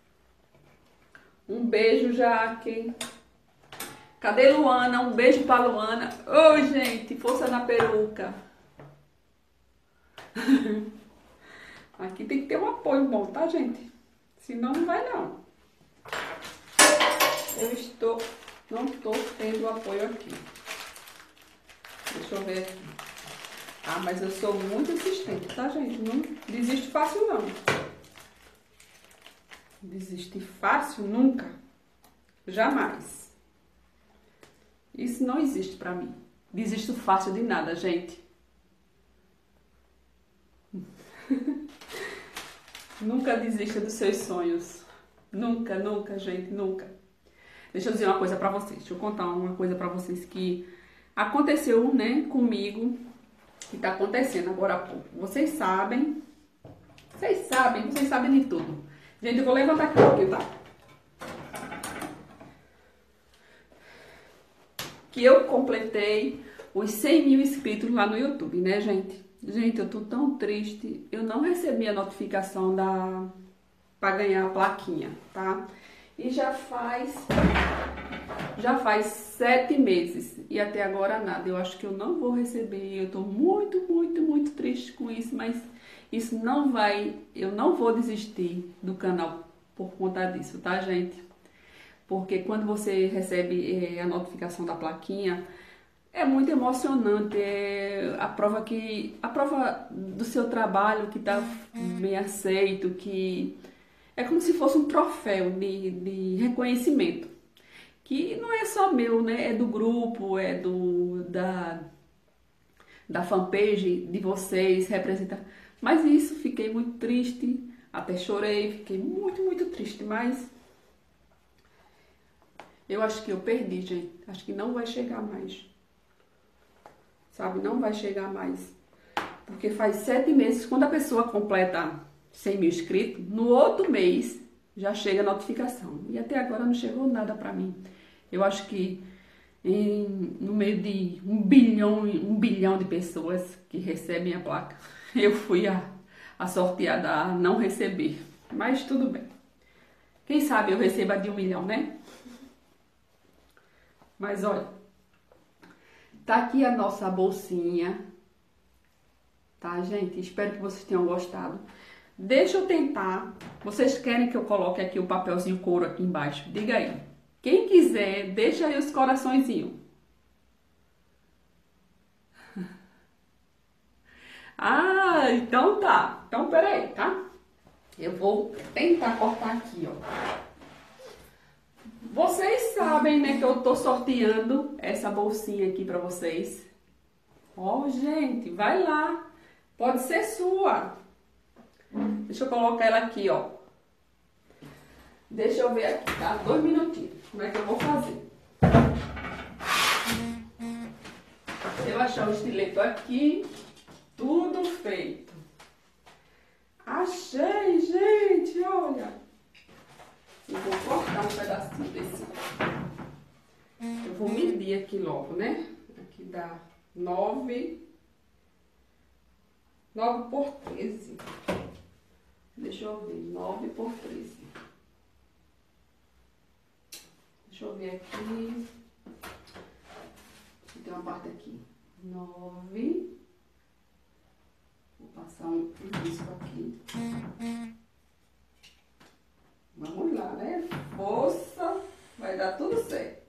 Um beijo, Jaque. Cadê Luana? Um beijo pra Luana. Oi, gente. Força na peruca. Aqui tem que ter um apoio bom, tá, gente? Senão não vai, não. Eu estou... Não estou tendo apoio aqui. Deixa eu ver aqui. Ah, mas eu sou muito insistente, tá, gente? Não desisto fácil, não. Desistir fácil, nunca. Jamais. Isso não existe pra mim. Desisto fácil de nada, gente. Nunca desista dos seus sonhos. Nunca, nunca, gente, nunca. Deixa eu dizer uma coisa pra vocês. Deixa eu contar uma coisa pra vocês que aconteceu, né, comigo. Que tá acontecendo agora há pouco. Vocês sabem. Vocês sabem, vocês sabem de tudo. Gente, eu vou levantar aqui um pouquinho, tá? Que eu completei os cem mil inscritos lá no YouTube, né, gente? Gente, eu tô tão triste. Eu não recebi a notificação da... pra ganhar a plaquinha, tá? E já faz... Já faz sete meses. E até agora nada. Eu acho que eu não vou receber. Eu tô muito, muito, muito triste com isso. Mas isso não vai... Eu não vou desistir do canal por conta disso, tá, gente? Porque quando você recebe é, a notificação da plaquinha... É muito emocionante, é a prova que a prova do seu trabalho que está bem aceito, que é como se fosse um troféu de, de reconhecimento, que não é só meu, né? É do grupo, é do da, da fanpage de vocês, representa. Mas isso, fiquei muito triste, até chorei, fiquei muito, muito triste, mas eu acho que eu perdi, gente. Acho que não vai chegar mais. Sabe? Não vai chegar mais. Porque faz sete meses, quando a pessoa completa cem mil inscritos, no outro mês já chega a notificação. E até agora não chegou nada pra mim. Eu acho que em, no meio de um bilhão, um bilhão de pessoas que recebem a placa, eu fui a, a sorteada a não receber. Mas tudo bem. Quem sabe eu receba de um milhão, né? Mas olha, tá aqui a nossa bolsinha. Tá, gente? Espero que vocês tenham gostado. Deixa eu tentar. Vocês querem que eu coloque aqui o papelzinho couro aqui embaixo? Diga aí. Quem quiser, deixa aí os coraçõezinhos. Ah, então tá. Então, peraí, tá? Eu vou tentar cortar aqui, ó. Vocês sabem, né, que eu tô sorteando essa bolsinha aqui pra vocês. Ó, gente, vai lá. Pode ser sua. Deixa eu colocar ela aqui, ó. Deixa eu ver aqui, tá? Dois minutinhos. Como é que eu vou fazer? Se eu achar o estileto aqui, tudo feito. Achei, gente, olha. Eu vou cortar um pedacinho desse. Eu vou medir aqui logo, né? Aqui dá nove. nove por treze. Deixa eu ver, nove por treze. Deixa eu ver aqui. Tem uma parte aqui. nove. Vou passar um risco aqui. Vamos lá, né? Força. Vai dar tudo certo.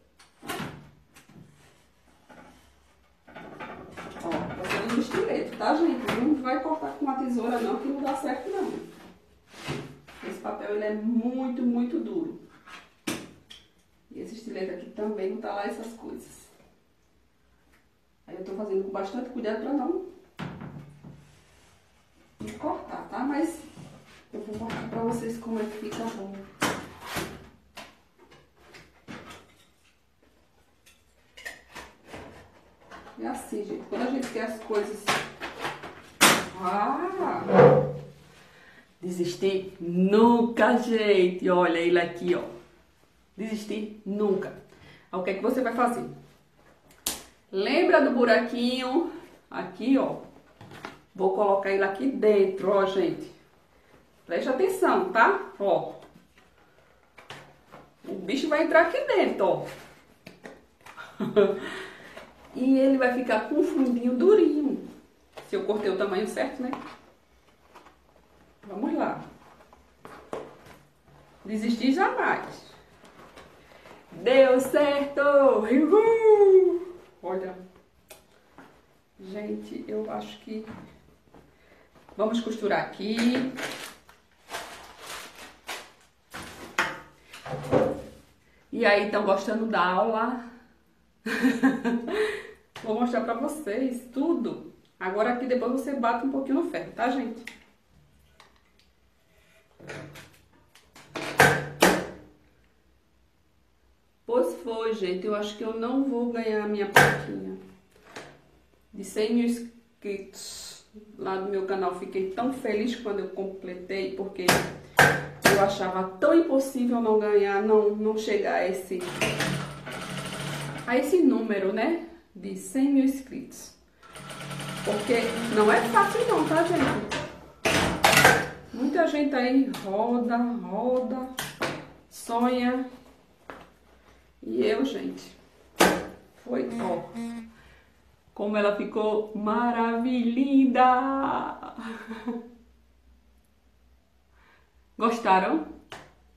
Ó, tô fazendo um estileto, tá, gente? Não vai cortar com uma tesoura não, que não dá certo não. Esse papel, ele é muito, muito duro. E esse estileto aqui também não tá lá essas coisas. Aí eu tô fazendo com bastante cuidado pra não, não cortar, tá? Mas eu vou mostrar pra vocês como é que fica bom. É assim, gente. Quando a gente quer as coisas... Ah! Desistir nunca, gente. Olha ele aqui, ó. Desistir nunca. Aí, o que é que você vai fazer? Lembra do buraquinho? Aqui, ó. Vou colocar ele aqui dentro, ó, gente. Preste atenção, tá? Ó. O bicho vai entrar aqui dentro, ó. E ele vai ficar com um fundinho durinho. Se eu cortei o tamanho certo, né? Vamos lá. Desistir jamais. Deu certo! Uhul! Olha. Gente, eu acho que... Vamos costurar aqui. E aí, estão gostando da aula? Vou mostrar pra vocês tudo. Agora aqui depois você bate um pouquinho no ferro, tá, gente? Pois foi, gente. Eu acho que eu não vou ganhar a minha plaquinha de cem mil inscritos lá no meu canal. Fiquei tão feliz quando eu completei, porque eu achava tão impossível não ganhar, não, não chegar a esse... a esse número, né, de cem mil inscritos. Porque não é fácil não, tá, gente? Muita gente aí roda, roda, sonha. E eu, gente, foi, ó, como ela ficou maravilhosa. Gostaram?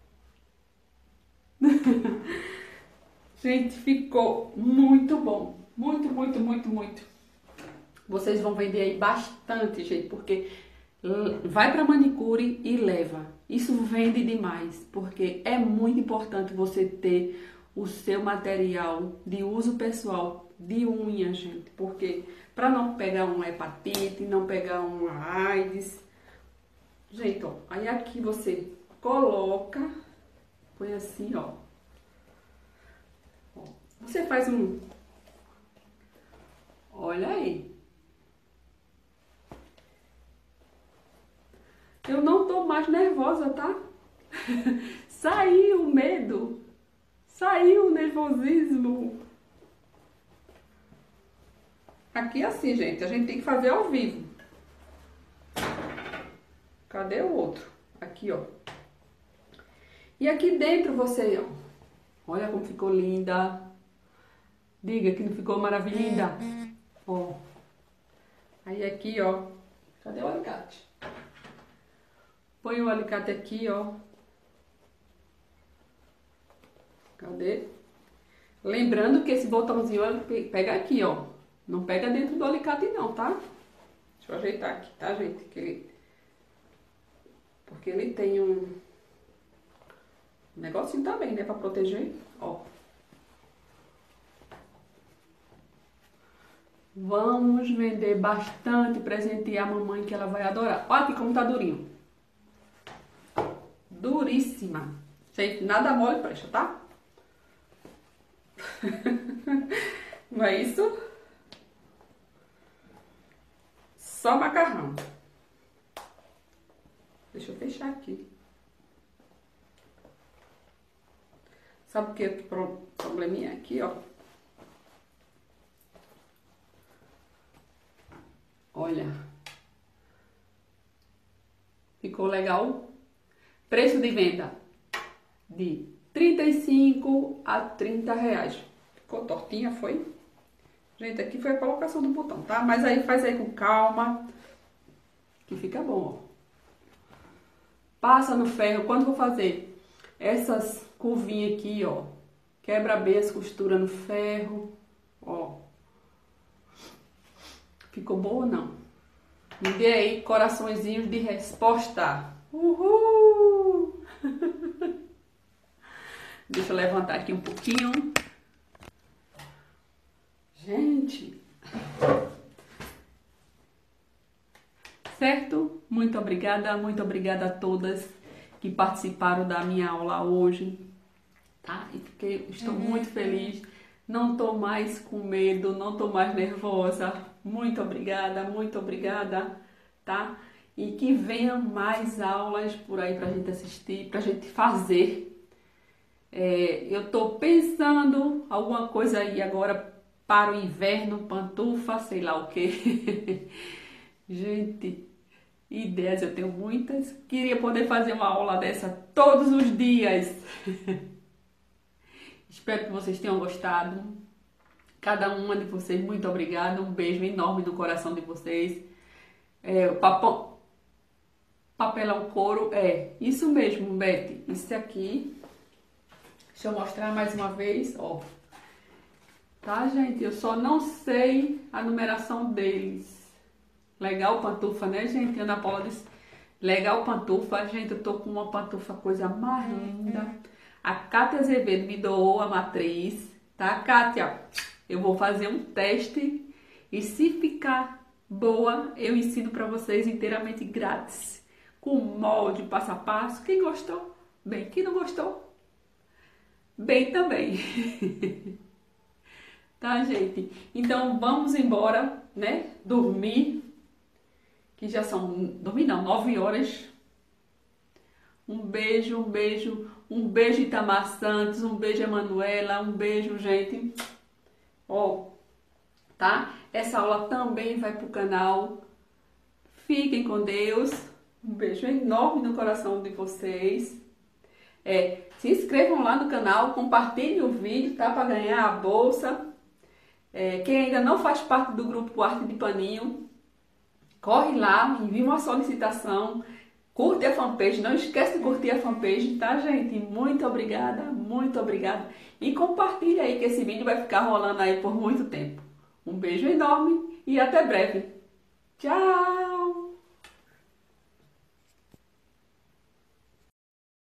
Gente, ficou muito bom. Muito, muito, muito, muito. Vocês vão vender aí bastante, gente, porque vai para manicure e leva. Isso vende demais, porque é muito importante você ter o seu material de uso pessoal de unha, gente, porque para não pegar uma hepatite, não pegar uma AIDS. Gente, ó, aí aqui você coloca, põe assim, ó. Ó, você faz um, olha aí. Eu não tô mais nervosa, tá? Saiu o medo, saiu o nervosismo. Aqui é assim, gente, a gente tem que fazer ao vivo. Cadê o outro? Aqui, ó. E aqui dentro você, ó. Olha como ficou linda. Diga que não ficou maravilhosa. Ó. Aí aqui, ó. Cadê o alicate? Põe o alicate aqui, ó. Cadê? Lembrando que esse botãozinho pega aqui, ó. Não pega dentro do alicate não, tá? Deixa eu ajeitar aqui, tá, gente? Que ele... Porque ele tem um... um negocinho também, né? Pra proteger, ó. Vamos vender bastante, presentear a mamãe que ela vai adorar. Olha aqui como tá durinho. Duríssima. Gente, nada mole presta, tá? Não é isso? Só macarrão. Deixa eu fechar aqui. Sabe o que é o probleminha aqui, ó? Olha. Ficou legal? Preço de venda de trinta e cinco a trinta reais. Ficou tortinha, foi? Gente, aqui foi a colocação do botão, tá? Mas aí faz aí com calma, que fica bom, ó. Passa no ferro. Quando for fazer essas curvinhas aqui, ó, quebra bem as costuras no ferro, ó. Ficou boa ou não? Me dê aí coraçõezinhos de resposta. Uhul! Deixa eu levantar aqui um pouquinho. Gente, certo? Muito obrigada, muito obrigada a todas que participaram da minha aula hoje, tá? E fiquei, estou muito feliz, não tô mais com medo, não tô mais nervosa. Muito obrigada, muito obrigada, tá? E que venham mais aulas por aí pra gente assistir, pra gente fazer. É, eu tô pensando alguma coisa aí agora para o inverno, pantufa, sei lá o que. Gente, ideias eu tenho muitas. Queria poder fazer uma aula dessa todos os dias. Espero que vocês tenham gostado. Cada uma de vocês, muito obrigada. Um beijo enorme no coração de vocês. É, o papão, papelão couro, é isso mesmo, Beth. Isso aqui. Deixa eu mostrar mais uma vez, ó. Tá, gente? Eu só não sei a numeração deles. Legal pantufa, né, gente? Ana Paula disse, legal pantufa. Gente, eu tô com uma pantufa coisa mais linda. A Kátia Azevedo me doou a matriz, tá, Kátia? Eu vou fazer um teste e se ficar boa, eu ensino pra vocês inteiramente grátis. Com molde, passo a passo. Quem gostou, bem. Quem não gostou, bem também. Tá, gente? Então, vamos embora, né? Dormir. Que já são... Dormir não, nove horas. Um beijo, um beijo. Um beijo, Itamar Santos. Um beijo, Emanuela. Um beijo, gente. Ó, tá? Essa aula também vai pro canal. Fiquem com Deus. Um beijo enorme no coração de vocês. É, se inscrevam lá no canal. Compartilhem o vídeo, tá? Pra ganhar a bolsa. É, quem ainda não faz parte do grupo Arte de Paninho, corre lá, envia uma solicitação, curte a fanpage, não esquece de curtir a fanpage, tá, gente? Muito obrigada, muito obrigada. E compartilha aí que esse vídeo vai ficar rolando aí por muito tempo. Um beijo enorme e até breve!